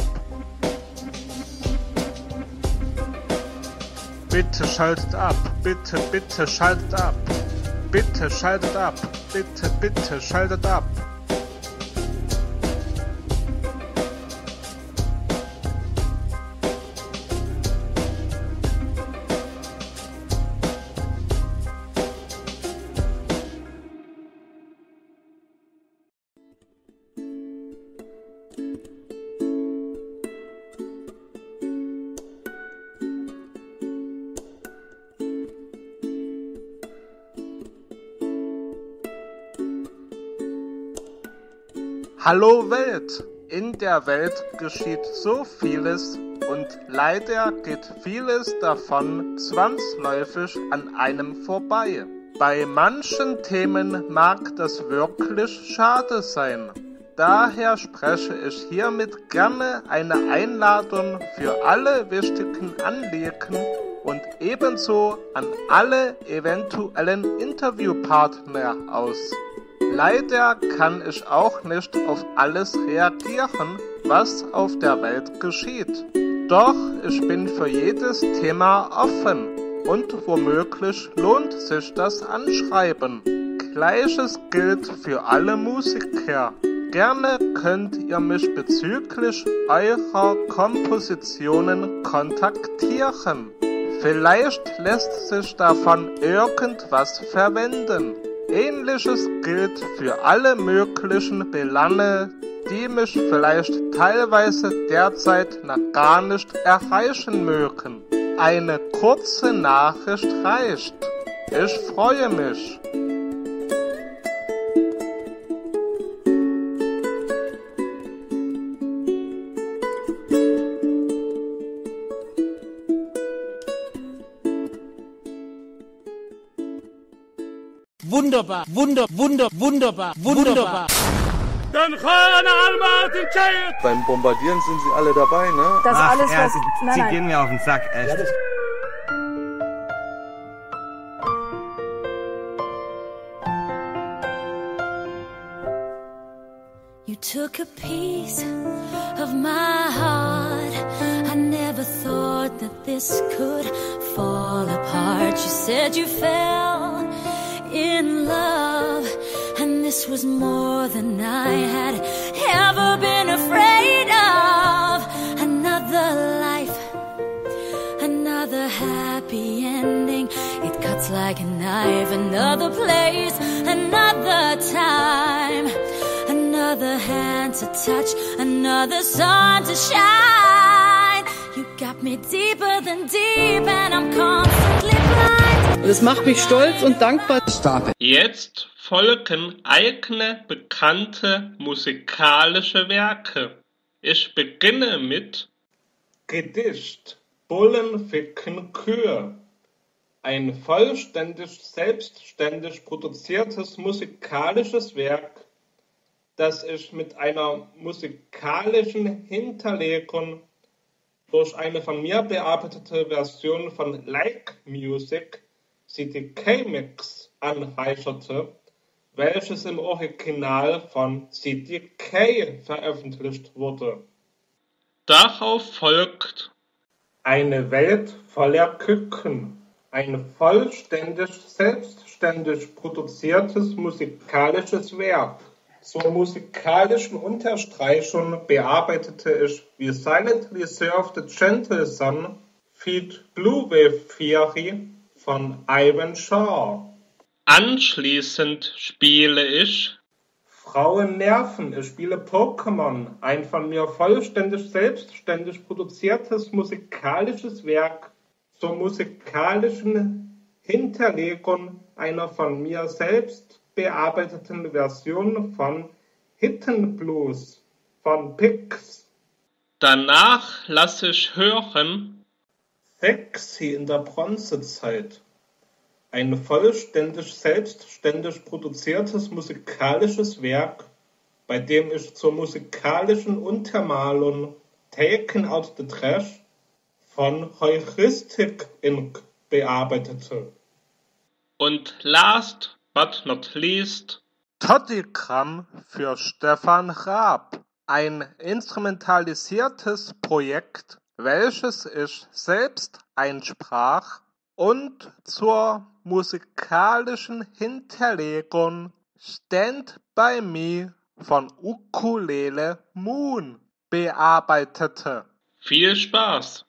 Bitte schaltet ab, bitte, bitte schaltet ab, bitte schaltet ab, bitte, bitte schaltet ab. Hallo Welt! In der Welt geschieht so vieles und leider geht vieles davon zwangsläufig an einem vorbei. Bei manchen Themen mag das wirklich schade sein. Daher spreche ich hiermit gerne eine Einladung für alle wichtigen Anliegen und ebenso an alle eventuellen Interviewpartner aus. Leider kann ich auch nicht auf alles reagieren, was auf der Welt geschieht. Doch ich bin für jedes Thema offen und womöglich lohnt sich das Anschreiben. Gleiches gilt für alle Musiker. Gerne könnt ihr mich bezüglich eurer Kompositionen kontaktieren. Vielleicht lässt sich davon irgendwas verwenden. Ähnliches gilt für alle möglichen Belange, die mich vielleicht teilweise derzeit noch gar nicht erreichen mögen. Eine kurze Nachricht reicht. Ich freue mich. Wunderbar, wunder, wunder, wunderbar, wunderbar. Beim Bombardieren sind sie alle dabei, ne? Das Ach, alles, ja, was... sie, nein, sie nein. gehen mir auf den Sack, echt. Ja, das You took a piece of my heart. I never thought that this could fall apart. You said you fell in love, and this was more than I had ever been afraid of. Another life, another happy ending. It cuts like a knife. Another place, another time. Another hand to touch, another sun to shine. You got me deeper than deep and I'm constantly blind. Das macht mich stolz und dankbar. Stop it. Jetzt folgen eigene bekannte musikalische Werke. Ich beginne mit Gedicht Bullen ficken Kühe. Ein vollständig selbstständig produziertes musikalisches Werk, das ich mit einer musikalischen Hinterlegung durch eine von mir bearbeitete Version von Like Music, C D K-Mix, anreicherte, welches im Original von C D K veröffentlicht wurde. Darauf folgt Eine Welt voller Küken, ein vollständig selbstständig produziertes musikalisches Werk. Zur musikalischen Unterstreichung bearbeitete ich wie Silently Served Gentle Sun feat. Blue Wave Theory von Ivan Shaw. Anschließend spiele ich Frauen nerven, ich spiele Pokémon, ein von mir vollständig selbstständig produziertes musikalisches Werk zur musikalischen Hinterlegung einer von mir selbst bearbeiteten Version von Hidden Blues von Pix. Danach lasse ich hören Sexy in der Bronzezeit. Ein vollständig selbstständig produziertes musikalisches Werk, bei dem ich zur musikalischen Untermalung Taken Out the Trash von Heuristic Incorporated bearbeitete. Und last but not least Toddygramm für Stefan Raab, ein instrumentalisiertes Projekt, welches ich selbst einsprach und zur musikalischen Hinterlegung Stand By Me von Ukulele Moon bearbeitete. Viel Spaß!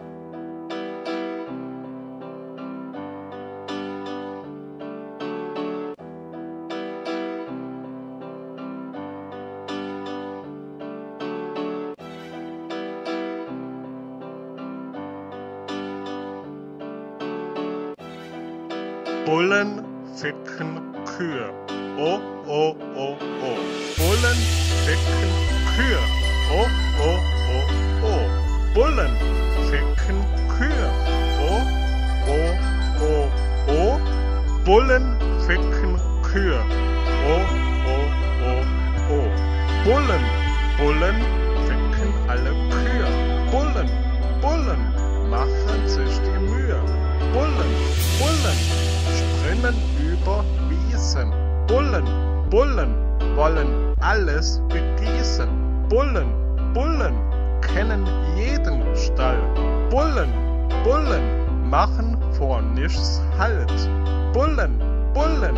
Bullen ficken Kühe. Oh, oh, oh, oh. Bullen ficken Kühe. Oh, oh, oh, oh. Bullen ficken Kühe. Oh, oh, oh, oh. Bullen ficken Kühe. Oh, oh, oh, oh. Bullen, Bullen ficken alle Kühe. Bullen, Bullen machen sich die Mühe. Bullen, Bullen springen über Wiesen. Bullen, Bullen wollen alles begießen. Bullen, Bullen kennen jeden Stall. Bullen, Bullen machen vor nichts Halt. Bullen, Bullen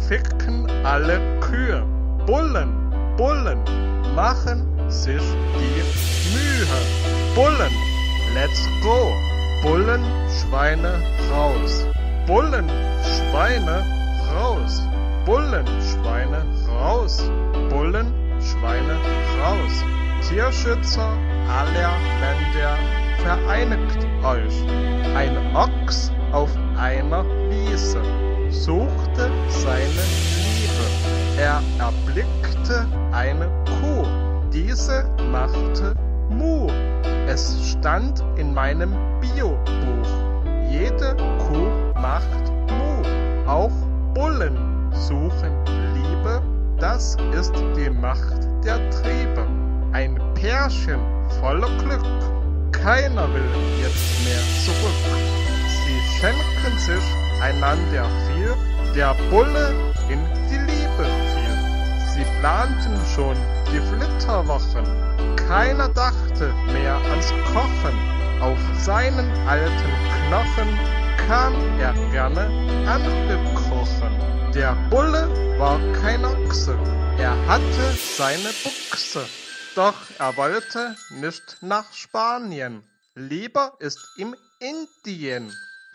ficken alle Kühe. Bullen, Bullen, machen sich die Mühe. Bullen, let's go. Bullen, Schweine, raus. Bullen, Schweine, raus. Bullen, Schweine, raus. Bullen, Schweine, raus. Tierschützer aller Länder, vereinigt euch. Ein Ochs auf einer Wiese suchte seine Liebe. Er erblickte eine Kuh. Diese machte Mu. Es stand in meinem Biobuch. Jede Kuh macht Mu. Auch Bullen suchen Liebe. Das ist die Macht der Triebe. Ein Pärchen voller Glück. Keiner will jetzt mehr zurück. Sie schenken sich einander viel. Der Bulle in die Liebe fiel. Sie planten schon die Flitterwochen. Keiner dachte mehr ans Kochen. Auf seinen alten Knochen kam er gerne angekrochen. Der Bulle war kein Ochse. Er hatte seine Buchse. Doch er wollte nicht nach Spanien. Lieber ist ihm Indien.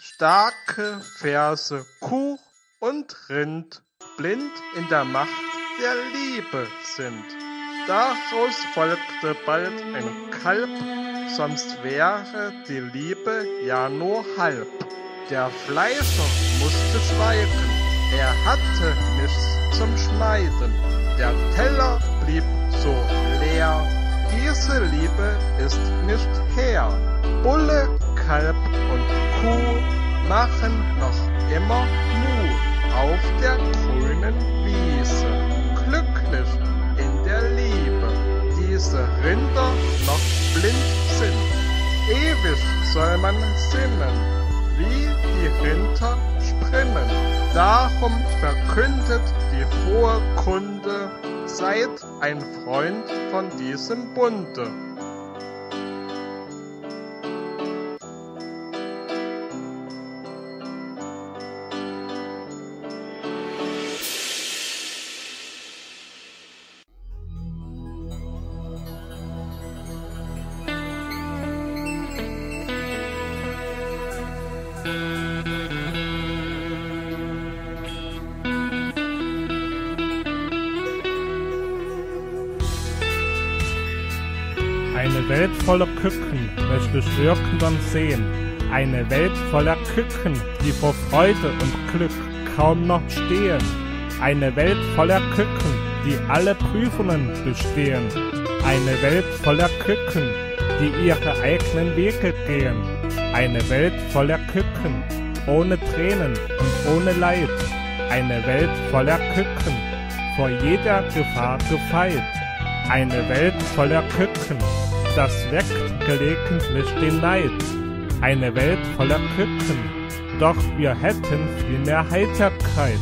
Starke Ferse, Kuh und Rind, blind in der Macht der Liebe sind. Daraus folgte bald ein Kalb, sonst wäre die Liebe ja nur halb. Der Fleischer musste schweigen, er hatte nichts zum Schneiden. Der Teller blieb so leer, diese Liebe ist nicht her. Bulle, Kalb und Kuh machen noch immer Mu auf der grünen Wiese. Glücklich in der Liebe, diese Rinder noch blind sind. Ewig soll man sinnen, wie die Rinder sprinnen. Darum verkündet die frohe Kunde, seid ein Freund von diesem Bunde. Eine Welt voller Küken möchte ich irgendwann sehen. Eine Welt voller Küken, die vor Freude und Glück kaum noch stehen. Eine Welt voller Küken, die alle Prüfungen bestehen. Eine Welt voller Küken, die ihre eigenen Wege gehen. Eine Welt voller Küken, ohne Tränen und ohne Leid. Eine Welt voller Küken, vor jeder Gefahr gefeit. Eine Welt voller Küken, das weckt gelegentlich den Neid. Eine Welt voller Küken, doch wir hätten viel mehr Heiterkeit.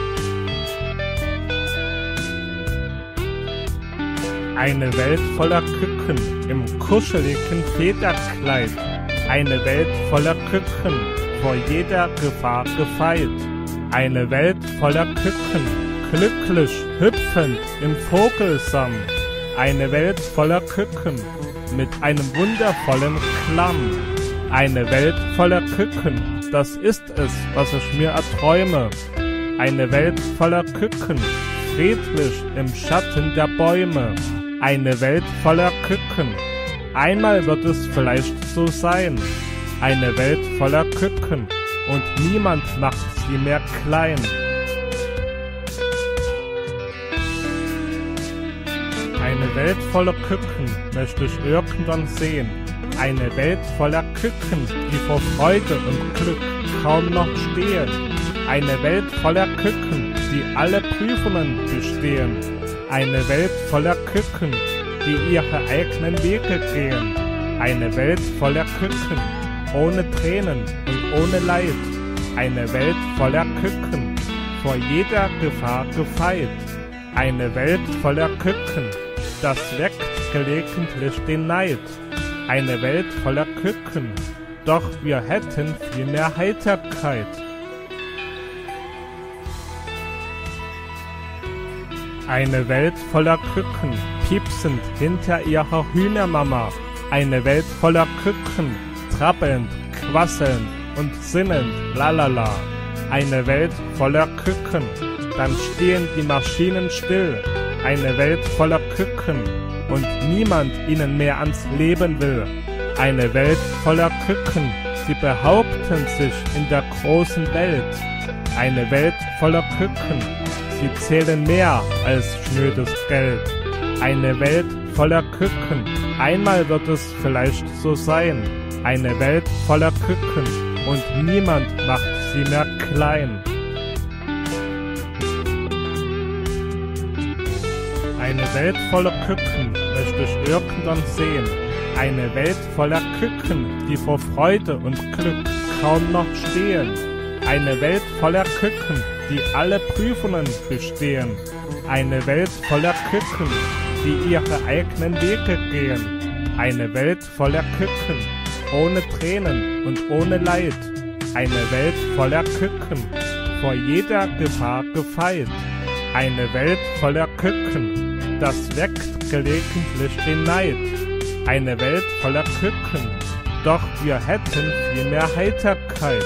Eine Welt voller Küken im kuscheligen Federkleid. Eine Welt voller Küken, vor jeder Gefahr gefeit. Eine Welt voller Küken, glücklich hüpfend im Vogelsang. Eine Welt voller Küken, mit einem wundervollen Klang. Eine Welt voller Küken, das ist es, was ich mir erträume. Eine Welt voller Küken, friedlich im Schatten der Bäume. Eine Welt voller Küken, einmal wird es vielleicht so sein. Eine Welt voller Küken, und niemand macht sie mehr klein. Eine Welt voller Küken möchte ich irgendwann sehen. Eine Welt voller Küken, die vor Freude und Glück kaum noch stehen. Eine Welt voller Küken, die alle Prüfungen bestehen. Eine Welt voller Küken, die ihre eigenen Wege gehen. Eine Welt voller Küken, ohne Tränen und ohne Leid. Eine Welt voller Küken, vor jeder Gefahr gefeit. Eine Welt voller Küken, das weckt gelegentlich den Neid. Eine Welt voller Küken, doch wir hätten viel mehr Heiterkeit. Eine Welt voller Küken, piepsend hinter ihrer Hühnermama. Eine Welt voller Küken, trappelnd, quasselnd und sinnend, lalala. Eine Welt voller Küken, dann stehen die Maschinen still. Eine Welt voller Küken und niemand ihnen mehr ans Leben will. Eine Welt voller Küken, sie behaupten sich in der großen Welt. Eine Welt voller Küken, sie zählen mehr als schnödes Geld. Eine Welt voller Küken, einmal wird es vielleicht so sein. Eine Welt voller Küken und niemand macht sie mehr klein. Eine Welt voller Küken möchte ich irgendwann sehen. Eine Welt voller Küken, die vor Freude und Glück kaum noch stehen. Eine Welt voller Küken, die alle Prüfungen bestehen. Eine Welt voller Küken, die ihre eigenen Wege gehen. Eine Welt voller Küken, ohne Tränen und ohne Leid. Eine Welt voller Küken, vor jeder Gefahr gefeit. Eine Welt voller Küken, das weckt gelegentlich den Neid. Eine Welt voller Küken, doch wir hätten viel mehr Heiterkeit.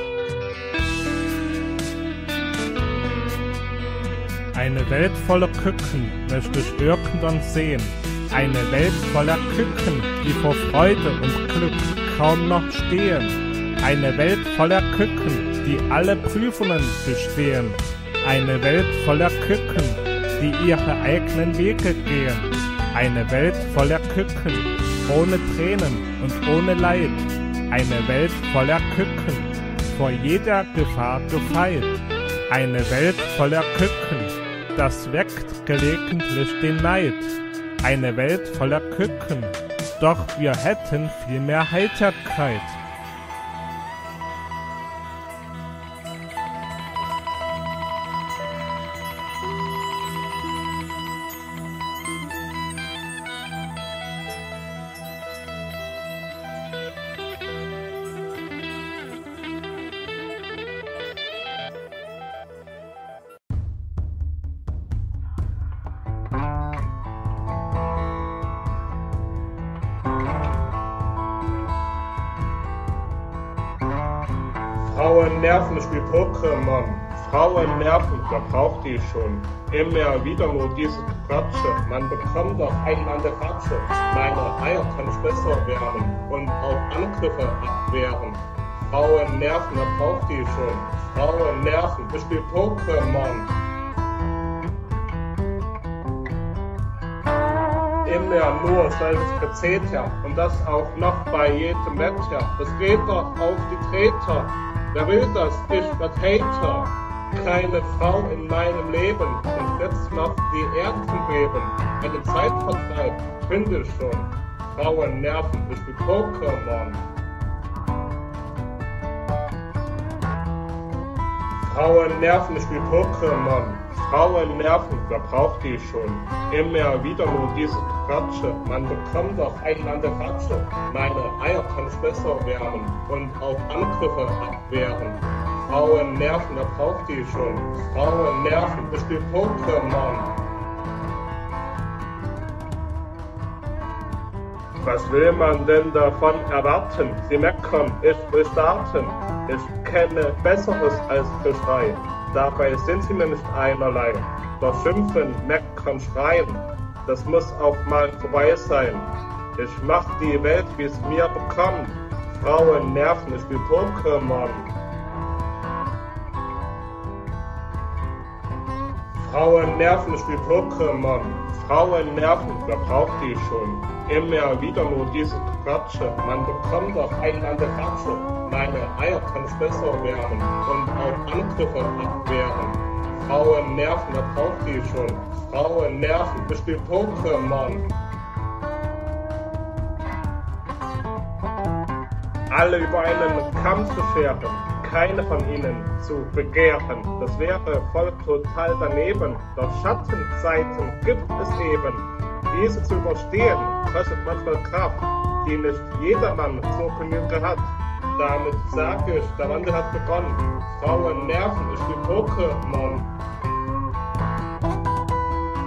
Eine Welt voller Küken möchte ich irgendwann sehen. Eine Welt voller Küken, die vor Freude und Glück kaum noch stehen. Eine Welt voller Küken, die alle Prüfungen bestehen. Eine Welt voller Küken, die ihre eigenen Wege gehen. Eine Welt voller Küken, ohne Tränen und ohne Leid. Eine Welt voller Küken, vor jeder Gefahr gefeit. Eine Welt voller Küken, das weckt gelegentlich den Neid. Eine Welt voller Küken, doch wir hätten viel mehr Heiterkeit. Frauen nerven, ich spiel Pokémon. Frauen nerven, wer braucht die schon? Immer wieder nur diese Quatsche. Man bekommt doch einen an der Fatsche. Meine Eier kann ich besser werden und auch Angriffe abwehren. Frauen nerven, wer braucht die schon? Frauen nerven, ich spiel Pokémon. Immer nur selbst Gezeter und das auch noch bei jedem Wetter. Das geht doch auf die Treter. Wer will das? Ich werd Hater. Keine Frau in meinem Leben und jetzt macht die Erden beben. Eine Zeitvertreib finde ich schon. Frauen nerven, ich bin Pokémon. Frauen nerven, ich bin Pokémon. Frauen nerven, wer braucht die schon? Immer wieder nur diese Quatsche. Man bekommt doch einen an der Fatsche. Meine Eier kann ich besser werden und auch Angriffe abwehren. Frauen nerven, wer braucht die schon? Frauen nerven, ich bin Pokémon. Was will man denn davon erwarten? Sie meckern, ich will starten. Ich kenne Besseres als Geschrei. Dabei sind sie mir nicht einerlei. Doch schimpfen, meckern, schreien, das muss auch mal vorbei sein. Ich mach die Welt, wie es mir bekommt. Frauen nerven, ich bin Pokémon. Frauen nerven, ich bin Pokémon. Frauen nerven, wer braucht die schon? Immer wieder nur diese Quatsche. Man bekommt doch einen an der Fatsche. Meine Eier kann ich besser werden und auch Angriffe abwehren. Frauen nerven, wer braucht die schon? Frauen nerven, ich bin Pokémon. Alle über einen Kamm zu scheren, keine von ihnen zu begehren. Das wäre voll total daneben, doch Schattenseiten gibt es eben. Diese zu überstehen, kostet manchmal Kraft, die nicht jedermann zur Genüge hat. Damit sage ich, der Wandel hat begonnen. Frauen nerven, ich bin Pokémon.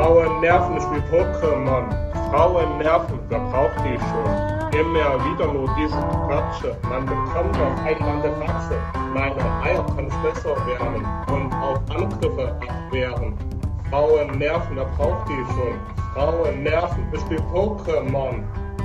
Frauen nerven ist wie Pokémon. Frauen nerven, wer braucht die schon? Immer wieder nur diese Quatsche. Man bekommt auf einmal eine Fatze. Meine Eier kann besser werden und auch Angriffe abwehren. Frauen nerven, wer braucht die schon? Frauen nerven ist wie Pokémon.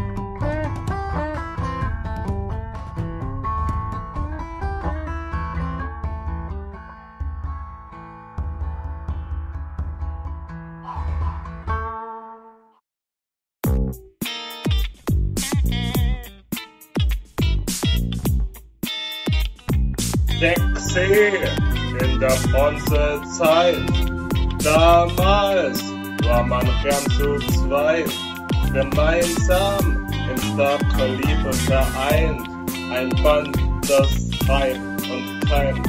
Sexy in der Bronzezeit. Damals war man gern zu zweit, gemeinsam in starker Liebe vereint. Ein Band, das reibt und keimt.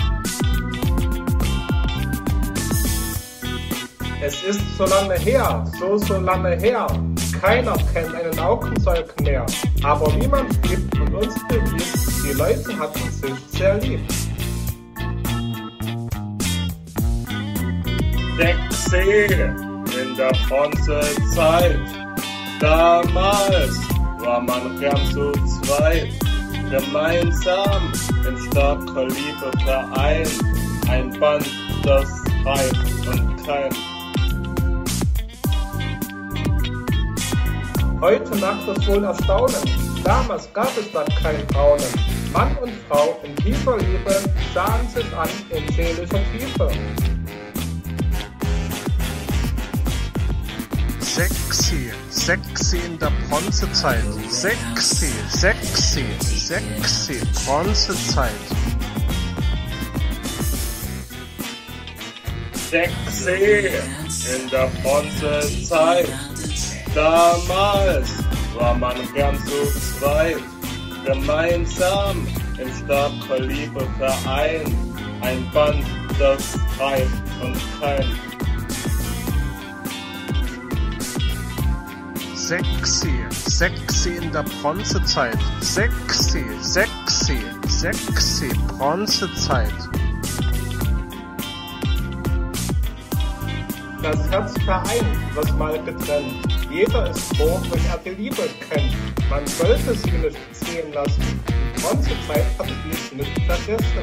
Es ist so lange her, so so lange her. Keiner kennt einen Augenzeug mehr. Aber wie man's gibt und uns beliebt, die Leute hatten sich sehr lieb. Sexy in der Bronzezeit. Damals war man gern zu zweit, gemeinsam in starker Liebe vereint. Ein Band, das reibt und keimt. Heute mag das wohl erstaunen, damals gab es dann kein Braunen. Mann und Frau in tiefer Liebe sahen sich an in seelischer Tiefe. Sexy, sexy in der Bronzezeit. Sexy, sexy, sexy, Bronzezeit. Sexy in der Bronzezeit. Damals war man gern zu zweit, gemeinsam in starker Liebe vereint. Ein Band, das reibt und keimt. Sexy, sexy in der Bronzezeit. Sexy, sexy, sexy, Bronzezeit. Das Herz vereint, was mal getrennt. Jeder ist froh, wenn er die Liebe kennt. Man sollte sie nicht ziehen lassen. Die Bronzezeit hat dies nicht vergessen.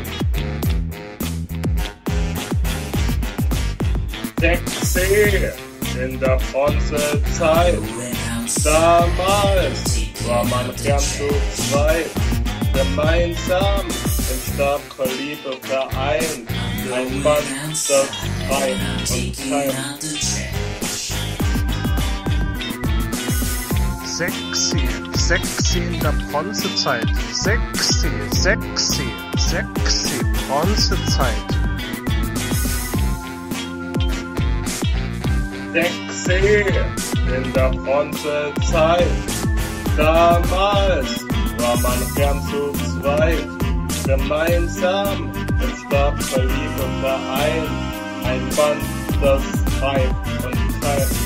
Sexy in der Bronzezeit. Damals war man gern zu zweit, gemeinsam in starker Liebe vereint. Ein Band, das reibt und keimt. Sexy, sexy in der Bronzezeit. Sexy, sexy, sexy, Bronzezeit. Sexy in der Bronzezeit. Damals war man gern zu zweit, gemeinsam in starker Liebe vereint. Ein Band, das reibt und keimt.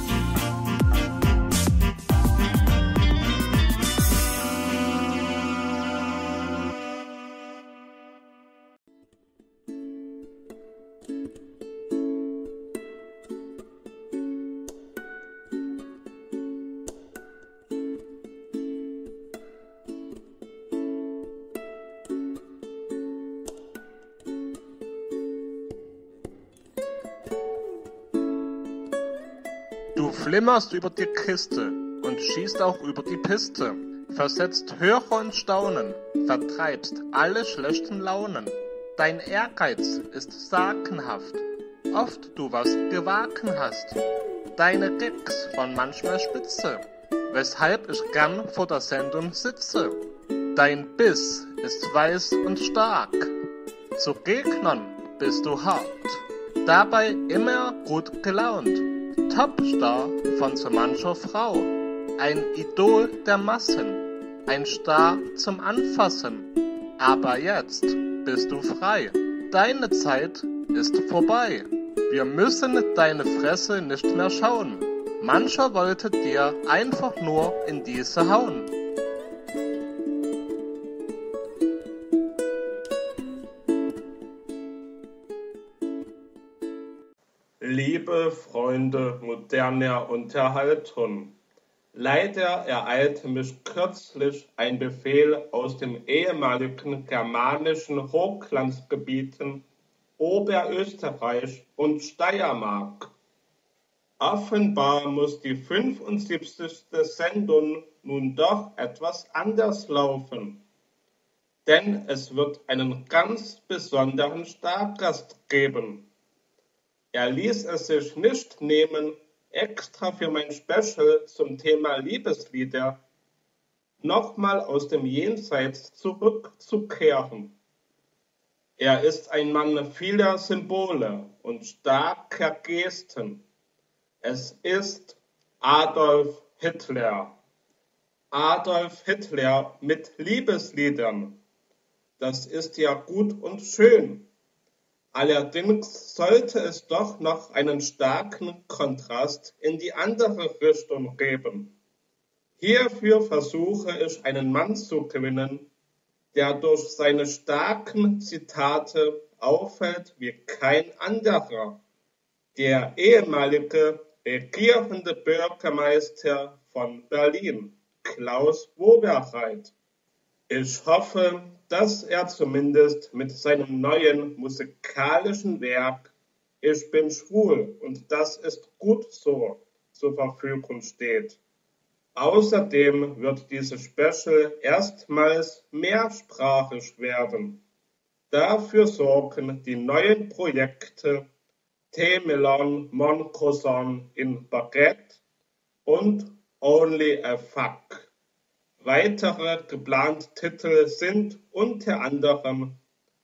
Du flimmerst über die Kiste und schießt auch über die Piste, versetzt Hörer in Staunen, vertreibst alle schlechten Launen. Dein Ehrgeiz ist sagenhaft, oft du was gewagen hast. Deine Gags waren manchmal spitze, weshalb ich gern vor der Sendung sitze. Dein Biss ist weiß und stark, zu Gegnern bist du hart, dabei immer gut gelaunt. Topstar von so mancher Frau, ein Idol der Massen, ein Star zum Anfassen. Aber jetzt bist du frei, deine Zeit ist vorbei. Wir müssen deine Fresse nicht mehr schauen. Mancher wollte dir einfach nur in diese hauen. Liebe Freunde moderner Unterhaltung, leider ereilte mich kürzlich ein Befehl aus den ehemaligen germanischen Hochlandsgebieten Oberösterreich und Steiermark. Offenbar muss die fünfundsiebzigste Sendung nun doch etwas anders laufen, denn es wird einen ganz besonderen Stargast geben. Er ließ es sich nicht nehmen, extra für mein Special zum Thema Liebeslieder nochmal aus dem Jenseits zurückzukehren. Er ist ein Mann vieler Symbole und starker Gesten. Es ist Adolf Hitler. Adolf Hitler mit Liebesliedern. Das ist ja gut und schön. Allerdings sollte es doch noch einen starken Kontrast in die andere Richtung geben. Hierfür versuche ich einen Mann zu gewinnen, der durch seine starken Zitate auffällt wie kein anderer. Der ehemalige regierende Bürgermeister von Berlin, Klaus Wowereit. Ich hoffe, dass er zumindest mit seinem neuen musikalischen Werk Ich bin schwul und das ist gut so zur Verfügung steht. Außerdem wird dieses Special erstmals mehrsprachig werden. Dafür sorgen die neuen Projekte T-Melon Mon Croissant in Baguette und Only a Fuck. Weitere geplante Titel sind unter anderem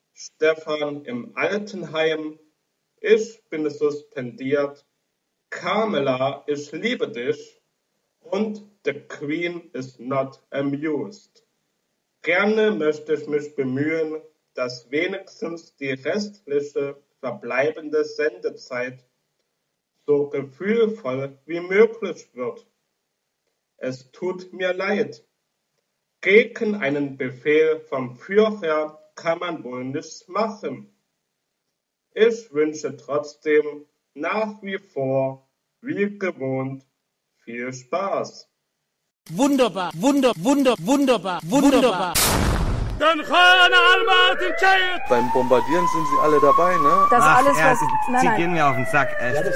Stefan im Altenheim, Ich bin suspendiert, Carmela, ich liebe dich und The Queen is not amused. Gerne möchte ich mich bemühen, dass wenigstens die restliche verbleibende Sendezeit so gefühlvoll wie möglich wird. Es tut mir leid. Gegen einen Befehl vom Führer kann man wohl nichts machen. Ich wünsche trotzdem nach wie vor, wie gewohnt, viel Spaß. Wunderbar, wunder, wunder, wunderbar, wunderbar. Beim Bombardieren sind sie alle dabei, ne? Das Ach, alles, ja, was... sie, nein, sie nein. gehen mir auf den Sack, echt. Ja, das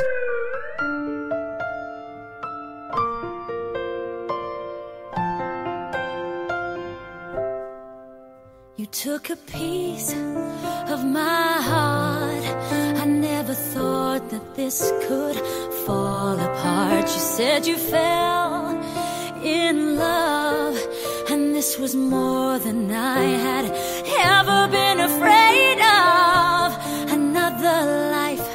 You took a piece of my heart. I never thought that this could fall apart. You said you fell in love, and this was more than I had ever been afraid of. Another life,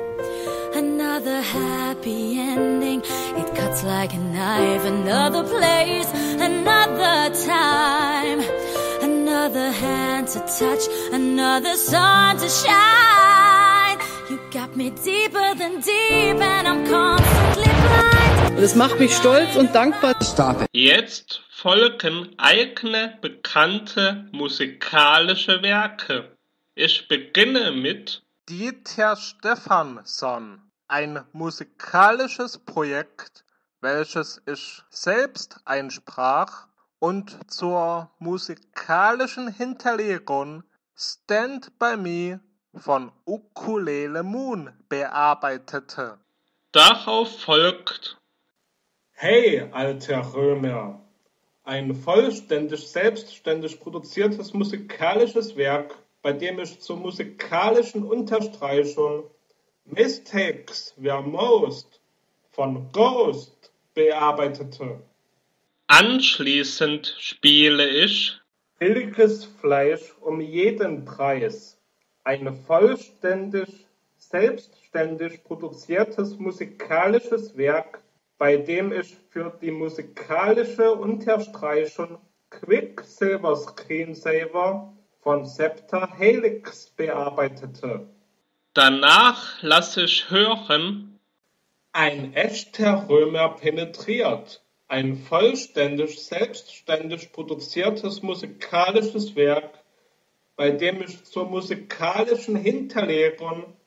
another happy ending. It cuts like a knife. Another place, another time. Another hand to touch, another sun to shine. You got me deeper than deep and I'm constantly blind. Das macht mich stolz und dankbar. Stop it. Jetzt folgen eigene bekannte musikalische Werke. Ich beginne mit Dieter Stephansson, ein musikalisches Projekt, welches ich selbst einsprach und zur musikalischen Hinterlegung Stand By Me von Ukulele Moon bearbeitete. Darauf folgt Hey, alter Römer, ein vollständig selbstständig produziertes musikalisches Werk, bei dem ich zur musikalischen Unterstreichung Mistakes Were Most von Ghost bearbeitete. Anschließend spiele ich Billiges Fleisch um jeden Preis. Ein vollständig, selbstständig produziertes musikalisches Werk, bei dem ich für die musikalische Unterstreichung Quicksilver Screensaver von Scepter Helix bearbeitete. Danach lasse ich hören Ein echter Römer penetriert. Ein vollständig, selbstständig produziertes musikalisches Werk, bei dem ich zur musikalischen Hinterlegung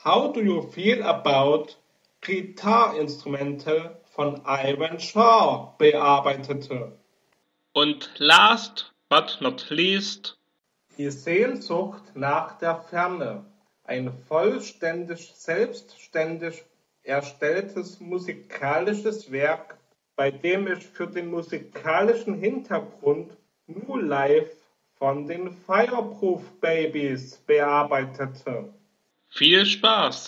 How do you feel about Gitarrinstrumente von Ivan Shaw bearbeitete? Und last but not least, die Sehnsucht nach der Ferne. Ein vollständig selbstständig erstelltes musikalisches Werk, bei dem ich für den musikalischen Hintergrund New Life von den Fireproof Babies bearbeitete. Viel Spaß!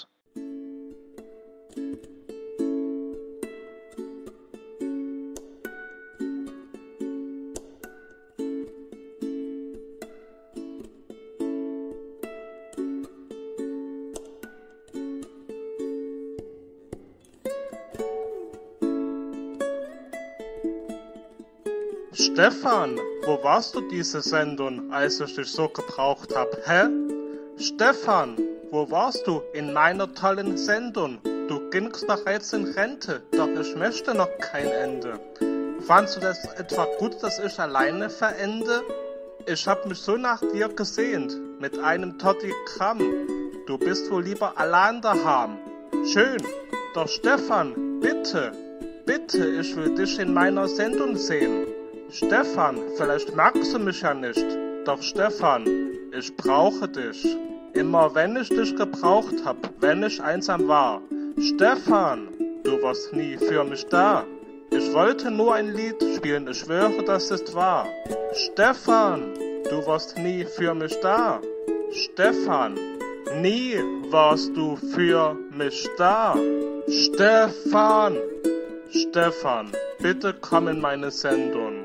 Stefan, wo warst du diese Sendung, als ich dich so gebraucht hab, hä? Stefan, wo warst du in meiner tollen Sendung? Du gingst bereits in Rente, doch ich möchte noch kein Ende. Fandst du das etwa gut, dass ich alleine verende? Ich hab mich so nach dir gesehnt, mit einem Toddygramm. Du bist wohl lieber allein daheim. Schön, doch Stefan, bitte, bitte, ich will dich in meiner Sendung sehen. Stefan, vielleicht magst du mich ja nicht, doch Stefan, ich brauche dich. Immer wenn ich dich gebraucht hab, wenn ich einsam war. Stefan, du warst nie für mich da. Ich wollte nur ein Lied spielen, ich schwöre, das ist wahr. Stefan, du warst nie für mich da. Stefan, nie warst du für mich da. Stefan, Stefan, bitte komm in meine Sendung.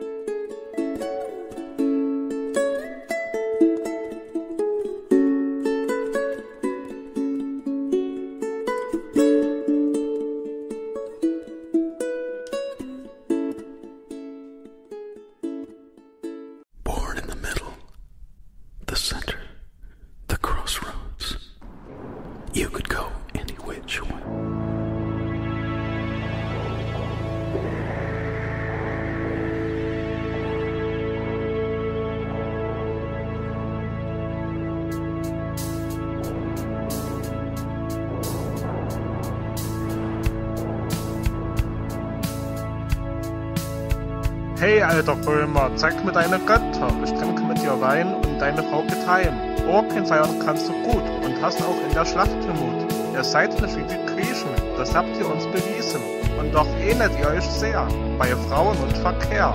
Hey, alter Römer, zeig mir deine Götter. Ich trinke mit dir Wein und deine Frau geht heim. Orgien feiern kannst du gut und hast auch in der Schlacht Mut. Ihr seid nicht wie die Griechen, das habt ihr uns bewiesen. Und doch ähnelt ihr euch sehr bei Frauen und Verkehr.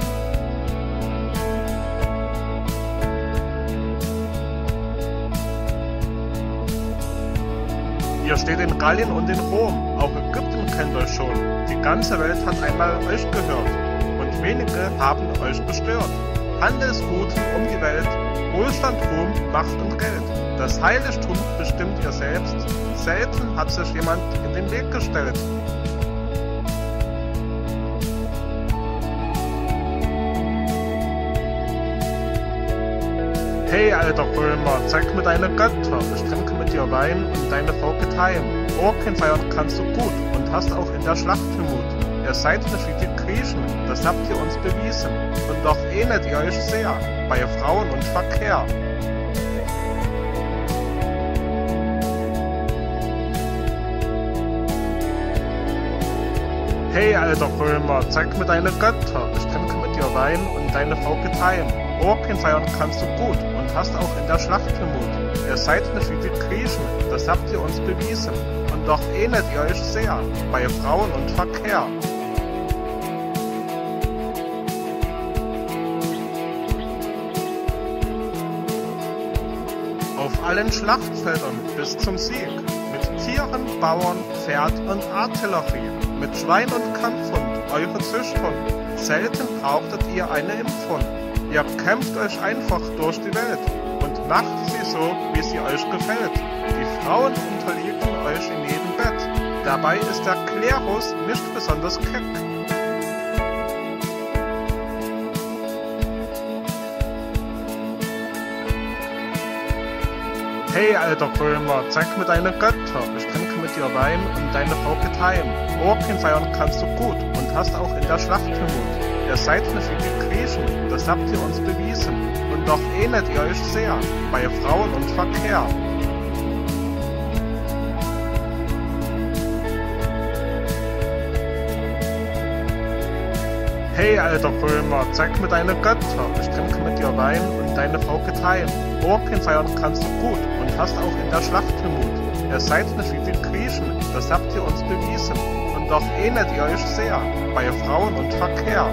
Ihr steht in Gallien und in Rom, auch Ägypten kennt euch schon. Die ganze Welt hat einmal euch gehört. Wenige haben euch gestört. Handelsgut um die Welt, Wohlstand, Ruhm, Macht und Geld. Das Heiligtum bestimmt ihr selbst. Selten hat sich jemand in den Weg gestellt. Hey, alter Römer, zeig mir deine Götter. Ich trinke mit dir Wein und deine Frau geht heim. Orgien feiern kannst du gut und hast auch in der Schlacht Mut. Ihr seid nicht wie die Griechen, das habt ihr uns bewiesen. Und doch ähnelt ihr euch sehr bei Frauen und Verkehr. Hey, alter Römer, zeig mir deine Götter. Ich trinke mit dir Wein und deine Frau geht heim. Orgien feiern kannst du gut und hast auch in der Schlacht Mut. Ihr seid nicht wie die Griechen, das habt ihr uns bewiesen. Und doch ähnelt ihr euch sehr bei Frauen und Verkehr. Auf allen Schlachtfeldern bis zum Sieg, mit Tieren, Bauern, Pferd und Artillerie, mit Schwein und Kampfhund, eure Züchthund, selten brauchtet ihr eine Impfung. Ihr kämpft euch einfach durch die Welt und macht sie so, wie sie euch gefällt. Die Frauen unterliegen euch in jedem Bett, dabei ist der Klerus nicht besonders keck. Hey, alter Römer, zeig mir deine Götter. Ich trinke mit dir Wein und deine Frau geht heim. Orgien feiern kannst du gut und hast auch in der Schlacht Mut. Ihr seid nicht wie die Griechen, das habt ihr uns bewiesen. Und doch ähnelt ihr euch sehr bei Frauen und Verkehr. Hey, alter Römer, zeig mir deine Götter. Ich trinke mit dir Wein und deine Frau geteilen. Orken feiern kannst du gut und hast auch in der Schlacht Mut. Ihr seid nicht wie die Griechen, das habt ihr uns bewiesen. Und doch ähnelt ihr euch sehr bei Frauen und Verkehr.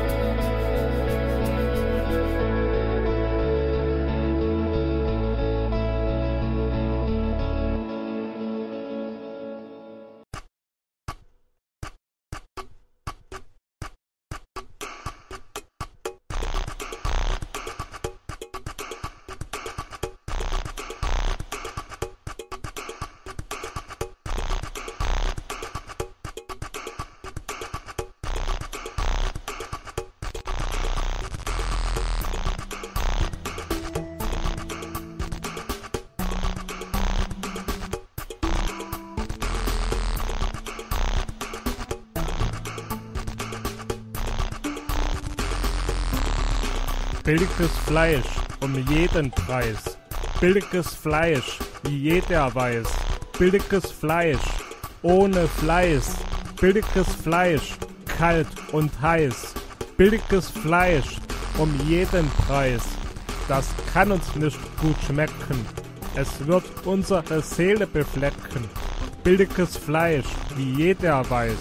Billiges Fleisch um jeden Preis. Billiges Fleisch, wie jeder weiß. Billiges Fleisch, ohne Fleiß. Billiges Fleisch, kalt und heiß. Billiges Fleisch um jeden Preis. Das kann uns nicht gut schmecken. Es wird unsere Seele beflecken. Billiges Fleisch, wie jeder weiß.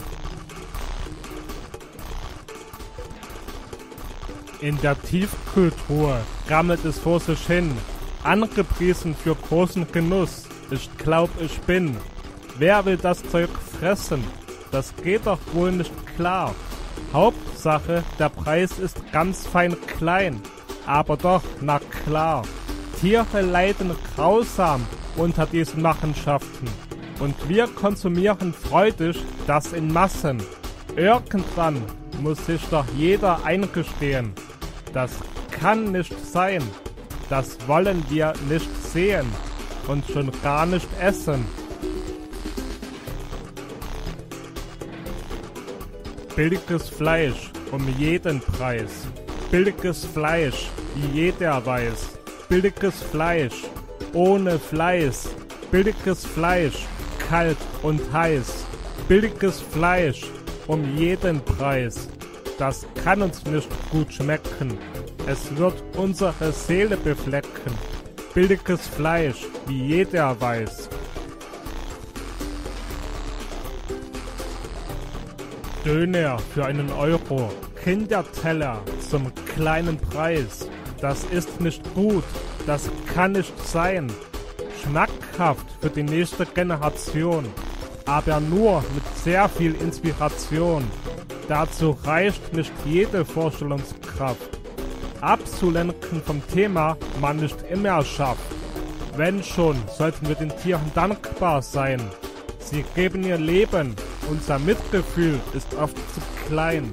In der Tiefkultur gammelt es vor sich hin, angepriesen für großen Genuss. Ich glaub, ich bin. Wer will das Zeug fressen? Das geht doch wohl nicht klar. Hauptsache, der Preis ist ganz fein klein. Aber doch, na klar. Tiere leiden grausam unter diesen Machenschaften. Und wir konsumieren freudig das in Massen. Irgendwann muss sich doch jeder eingestehen. Das kann nicht sein. Das wollen wir nicht sehen. Und schon gar nicht essen. Billiges Fleisch um jeden Preis. Billiges Fleisch, wie jeder weiß. Billiges Fleisch, ohne Fleiß. Billiges Fleisch, kalt und heiß. Billiges Fleisch um jeden Preis. Das kann uns nicht gut schmecken. Es wird unsere Seele beflecken. Billiges Fleisch, wie jeder weiß. Döner für einen Euro. Kinderteller zum kleinen Preis. Das ist nicht gut. Das kann nicht sein. Schmackhaft für die nächste Generation. Aber nur mit sehr viel Inspiration. Dazu reicht nicht jede Vorstellungskraft. Abzulenken vom Thema man nicht immer schafft. Wenn schon, sollten wir den Tieren dankbar sein. Sie geben ihr Leben, unser Mitgefühl ist oft zu klein.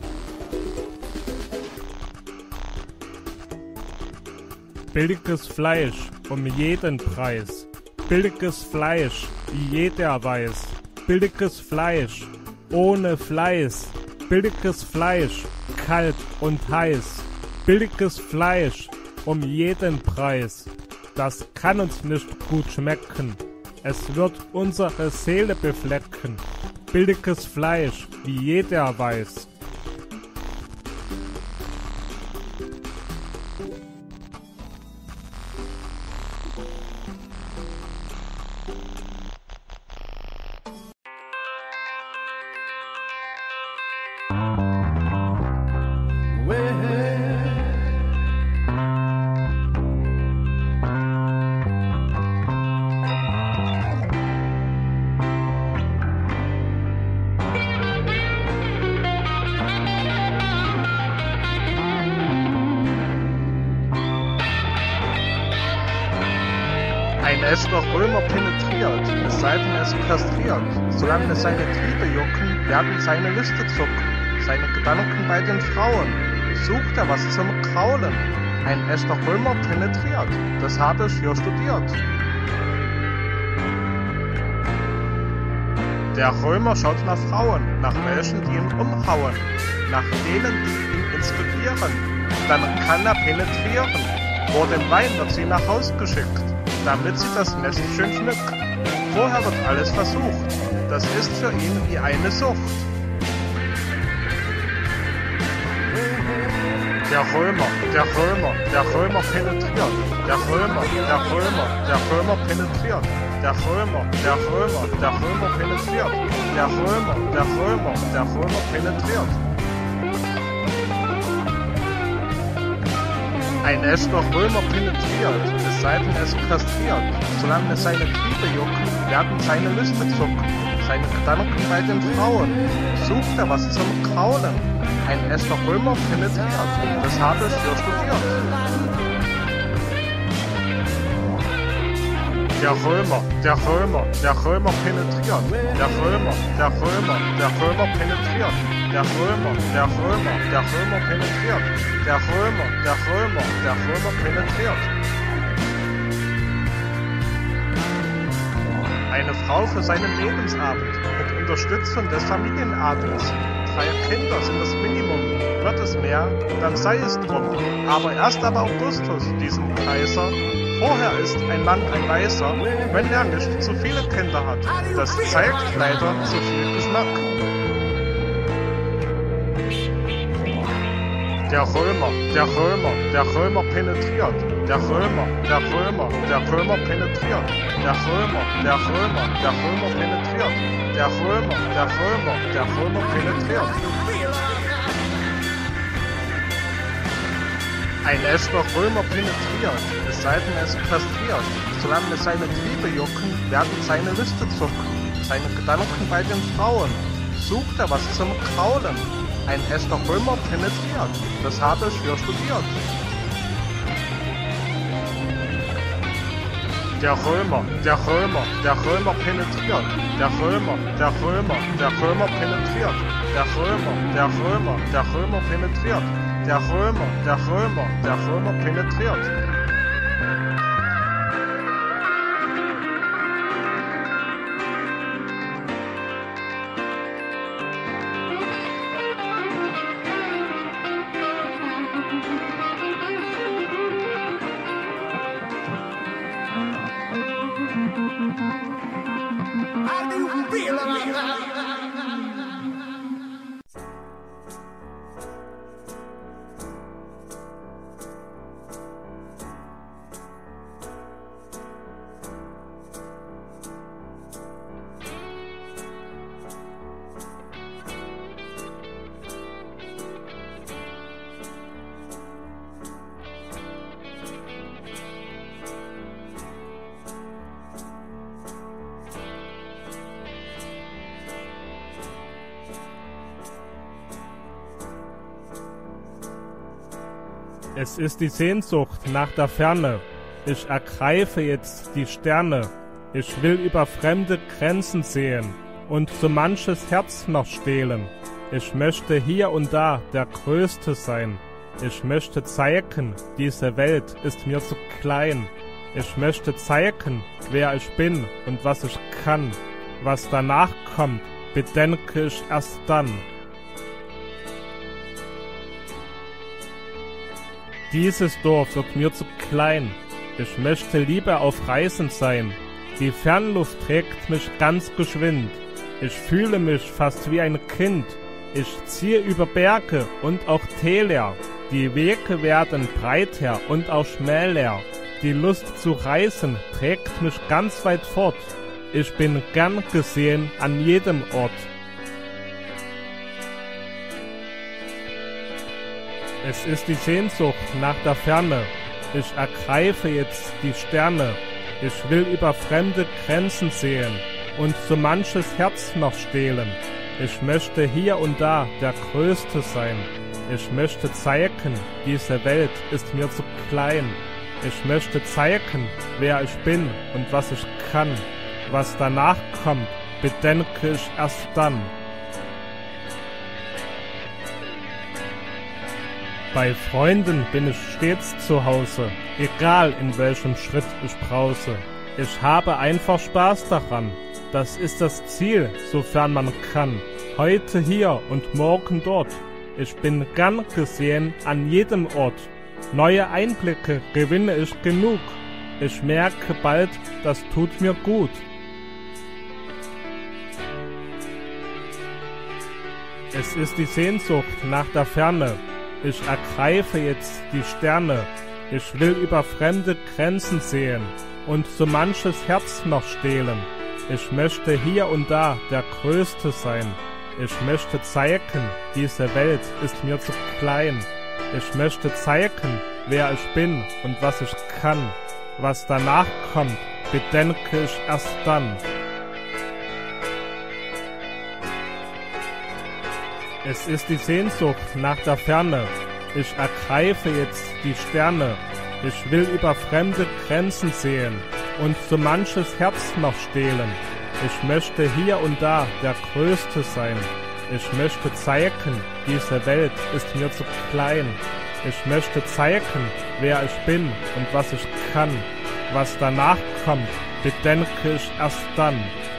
Billiges Fleisch um jeden Preis. Billiges Fleisch, wie jeder weiß. Billiges Fleisch, ohne Fleiß. Billiges Fleisch, kalt und heiß. Billiges Fleisch um jeden Preis. Das kann uns nicht gut schmecken. Es wird unsere Seele beflecken. Billiges Fleisch, wie jeder weiß. Ein echter Römer penetriert, es sei denn es kastriert. Solange seine Triebe jucken, werden seine Liste zucken. Seine Gedanken bei den Frauen, sucht er was zum Kraulen. Ein echter Römer penetriert, das habe ich hier studiert. Der Römer schaut nach Frauen, nach welchen, die ihn umhauen, nach denen, die ihn inspirieren. Dann kann er penetrieren. Vor dem Wein wird sie nach Haus geschickt, damit sie das Nest schön schmückt. Vorher wird alles versucht, das ist für ihn wie eine Sucht. Der Römer, der Römer, der Römer penetriert. Der Römer, der Römer, der Römer penetriert. Der Römer, der Römer, der Römer penetriert. Der Römer, der Römer, der Römer penetriert. Ein echter Römer penetriert, es sei denn es kastriert. Solange seine Triebe jucken, werden seine Lüste zucken. Seine Gedanken bei den Frauen, sucht er was zum Kraulen. Ein echter Römer penetriert, das habe ich für studiert. Der Römer, der Römer, der Römer penetriert. Der Römer, der Römer, der Römer penetriert. Der Römer, der Römer, der Römer penetriert. Der Römer, der Römer, der Römer penetriert. Eine Frau für seinen Lebensabend mit Unterstützung des Familienadels. Drei Kinder sind das Minimum. Wird es mehr, dann sei es drum. Aber erst ab Augustus, diesem Kaiser, vorher ist ein Mann ein Weiser, wenn er nicht zu viele Kinder hat. Das zeigt leider zu viel Geschmack. Der Römer, der Römer, der Römer penetriert. Der Römer, der Römer, der Römer penetriert. Der Römer, der Römer, der Römer penetriert. Der Römer, der Römer, der Römer penetriert. Ein echter Römer penetriert, es sei denn es kastriert. Solange seine Triebe jucken, werden seine Lüste zucken. Seine Gedanken bei den Frauen, sucht er was zum Kraulen. Ein echter Römer penetriert, das habe ich für studiert. Der Römer, der Römer, der Römer penetriert. Der Römer, der Römer, der Römer penetriert. Der Römer, der Römer, der Römer penetriert. Der Römer, der Römer, der Römer penetriert. Es ist die Sehnsucht nach der Ferne. Ich ergreife jetzt die Sterne. Ich will über fremde Grenzen sehen und so manches Herz noch stehlen. Ich möchte hier und da der Größte sein. Ich möchte zeigen, diese Welt ist mir zu klein. Ich möchte zeigen, wer ich bin und was ich kann. Was danach kommt, bedenke ich erst dann. Dieses Dorf wird mir zu klein. Ich möchte lieber auf Reisen sein. Die Fernluft trägt mich ganz geschwind. Ich fühle mich fast wie ein Kind. Ich ziehe über Berge und auch Täler. Die Wege werden breiter und auch schmäler. Die Lust zu reisen trägt mich ganz weit fort. Ich bin gern gesehen an jedem Ort. Es ist die Sehnsucht nach der Ferne. Ich ergreife jetzt die Sterne. Ich will über fremde Grenzen sehen und so manches Herz noch stehlen. Ich möchte hier und da der Größte sein. Ich möchte zeigen, diese Welt ist mir zu klein. Ich möchte zeigen, wer ich bin und was ich kann. Was danach kommt, bedenke ich erst dann. Bei Freunden bin ich stets zu Hause, egal in welchem Schritt ich brause. Ich habe einfach Spaß daran, das ist das Ziel, sofern man kann. Heute hier und morgen dort, ich bin gern gesehen an jedem Ort. Neue Einblicke gewinne ich genug, ich merke bald, das tut mir gut. Es ist die Sehnsucht nach der Ferne. Ich ergreife jetzt die Sterne. Ich will über fremde Grenzen sehen und so manches Herz noch stehlen. Ich möchte hier und da der Größte sein. Ich möchte zeigen, diese Welt ist mir zu klein. Ich möchte zeigen, wer ich bin und was ich kann. Was danach kommt, bedenke ich erst dann. Es ist die Sehnsucht nach der Ferne. Ich ergreife jetzt die Sterne. Ich will über fremde Grenzen sehen und so manches Herz noch stehlen. Ich möchte hier und da der Größte sein. Ich möchte zeigen, diese Welt ist mir zu klein. Ich möchte zeigen, wer ich bin und was ich kann. Was danach kommt, bedenke ich erst dann.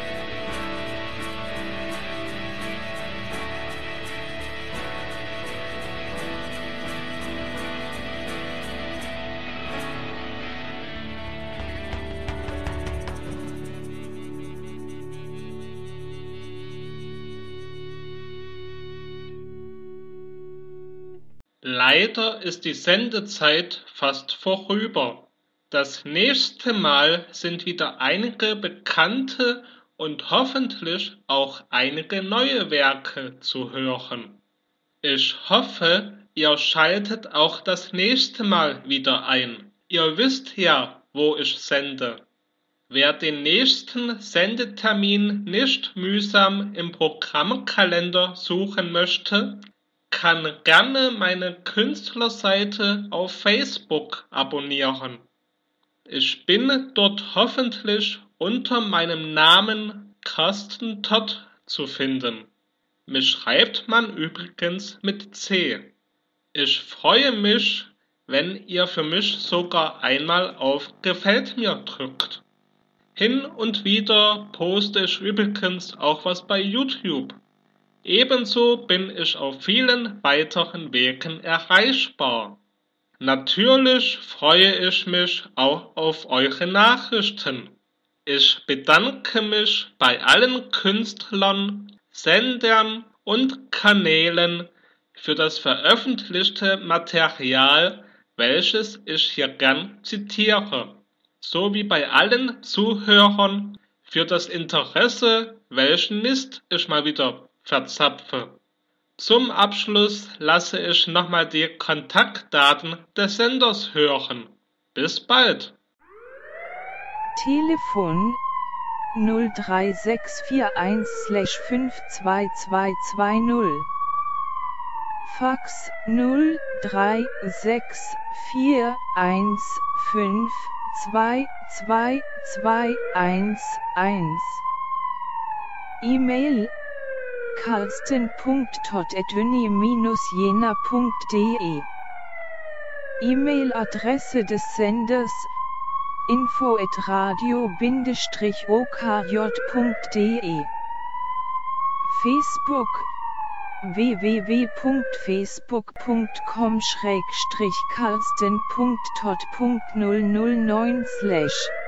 Leider ist die Sendezeit fast vorüber. Das nächste Mal sind wieder einige bekannte und hoffentlich auch einige neue Werke zu hören. Ich hoffe, ihr schaltet auch das nächste Mal wieder ein. Ihr wisst ja, wo ich sende. Wer den nächsten Sendetermin nicht mühsam im Programmkalender suchen möchte, kann gerne meine Künstlerseite auf Facebook abonnieren. Ich bin dort hoffentlich unter meinem Namen Carsten Todt zu finden. Mich schreibt man übrigens mit C. Ich freue mich, wenn ihr für mich sogar einmal auf Gefällt mir drückt. Hin und wieder poste ich übrigens auch was bei YouTube. Ebenso bin ich auf vielen weiteren Wegen erreichbar. Natürlich freue ich mich auch auf eure Nachrichten. Ich bedanke mich bei allen Künstlern, Sendern und Kanälen für das veröffentlichte Material, welches ich hier gern zitiere, sowie bei allen Zuhörern für das Interesse, welchen Mist ich mal wieder verzapfe. Zum Abschluss lasse ich nochmal die Kontaktdaten des Senders hören. Bis bald! Telefon null drei sechs vier eins fünf zwei zwei zwei null. Fax null drei sechs vier eins fünf zwei zwei zwei eins eins. E-Mail carsten punkt todt at uni Bindestrich jena punkt de. E-Mail-Adresse des Senders info at radio Bindestrich o k j punkt de. Facebook w w w punkt facebook punkt com schrägstrich carsten punkt todt punkt null null neun slash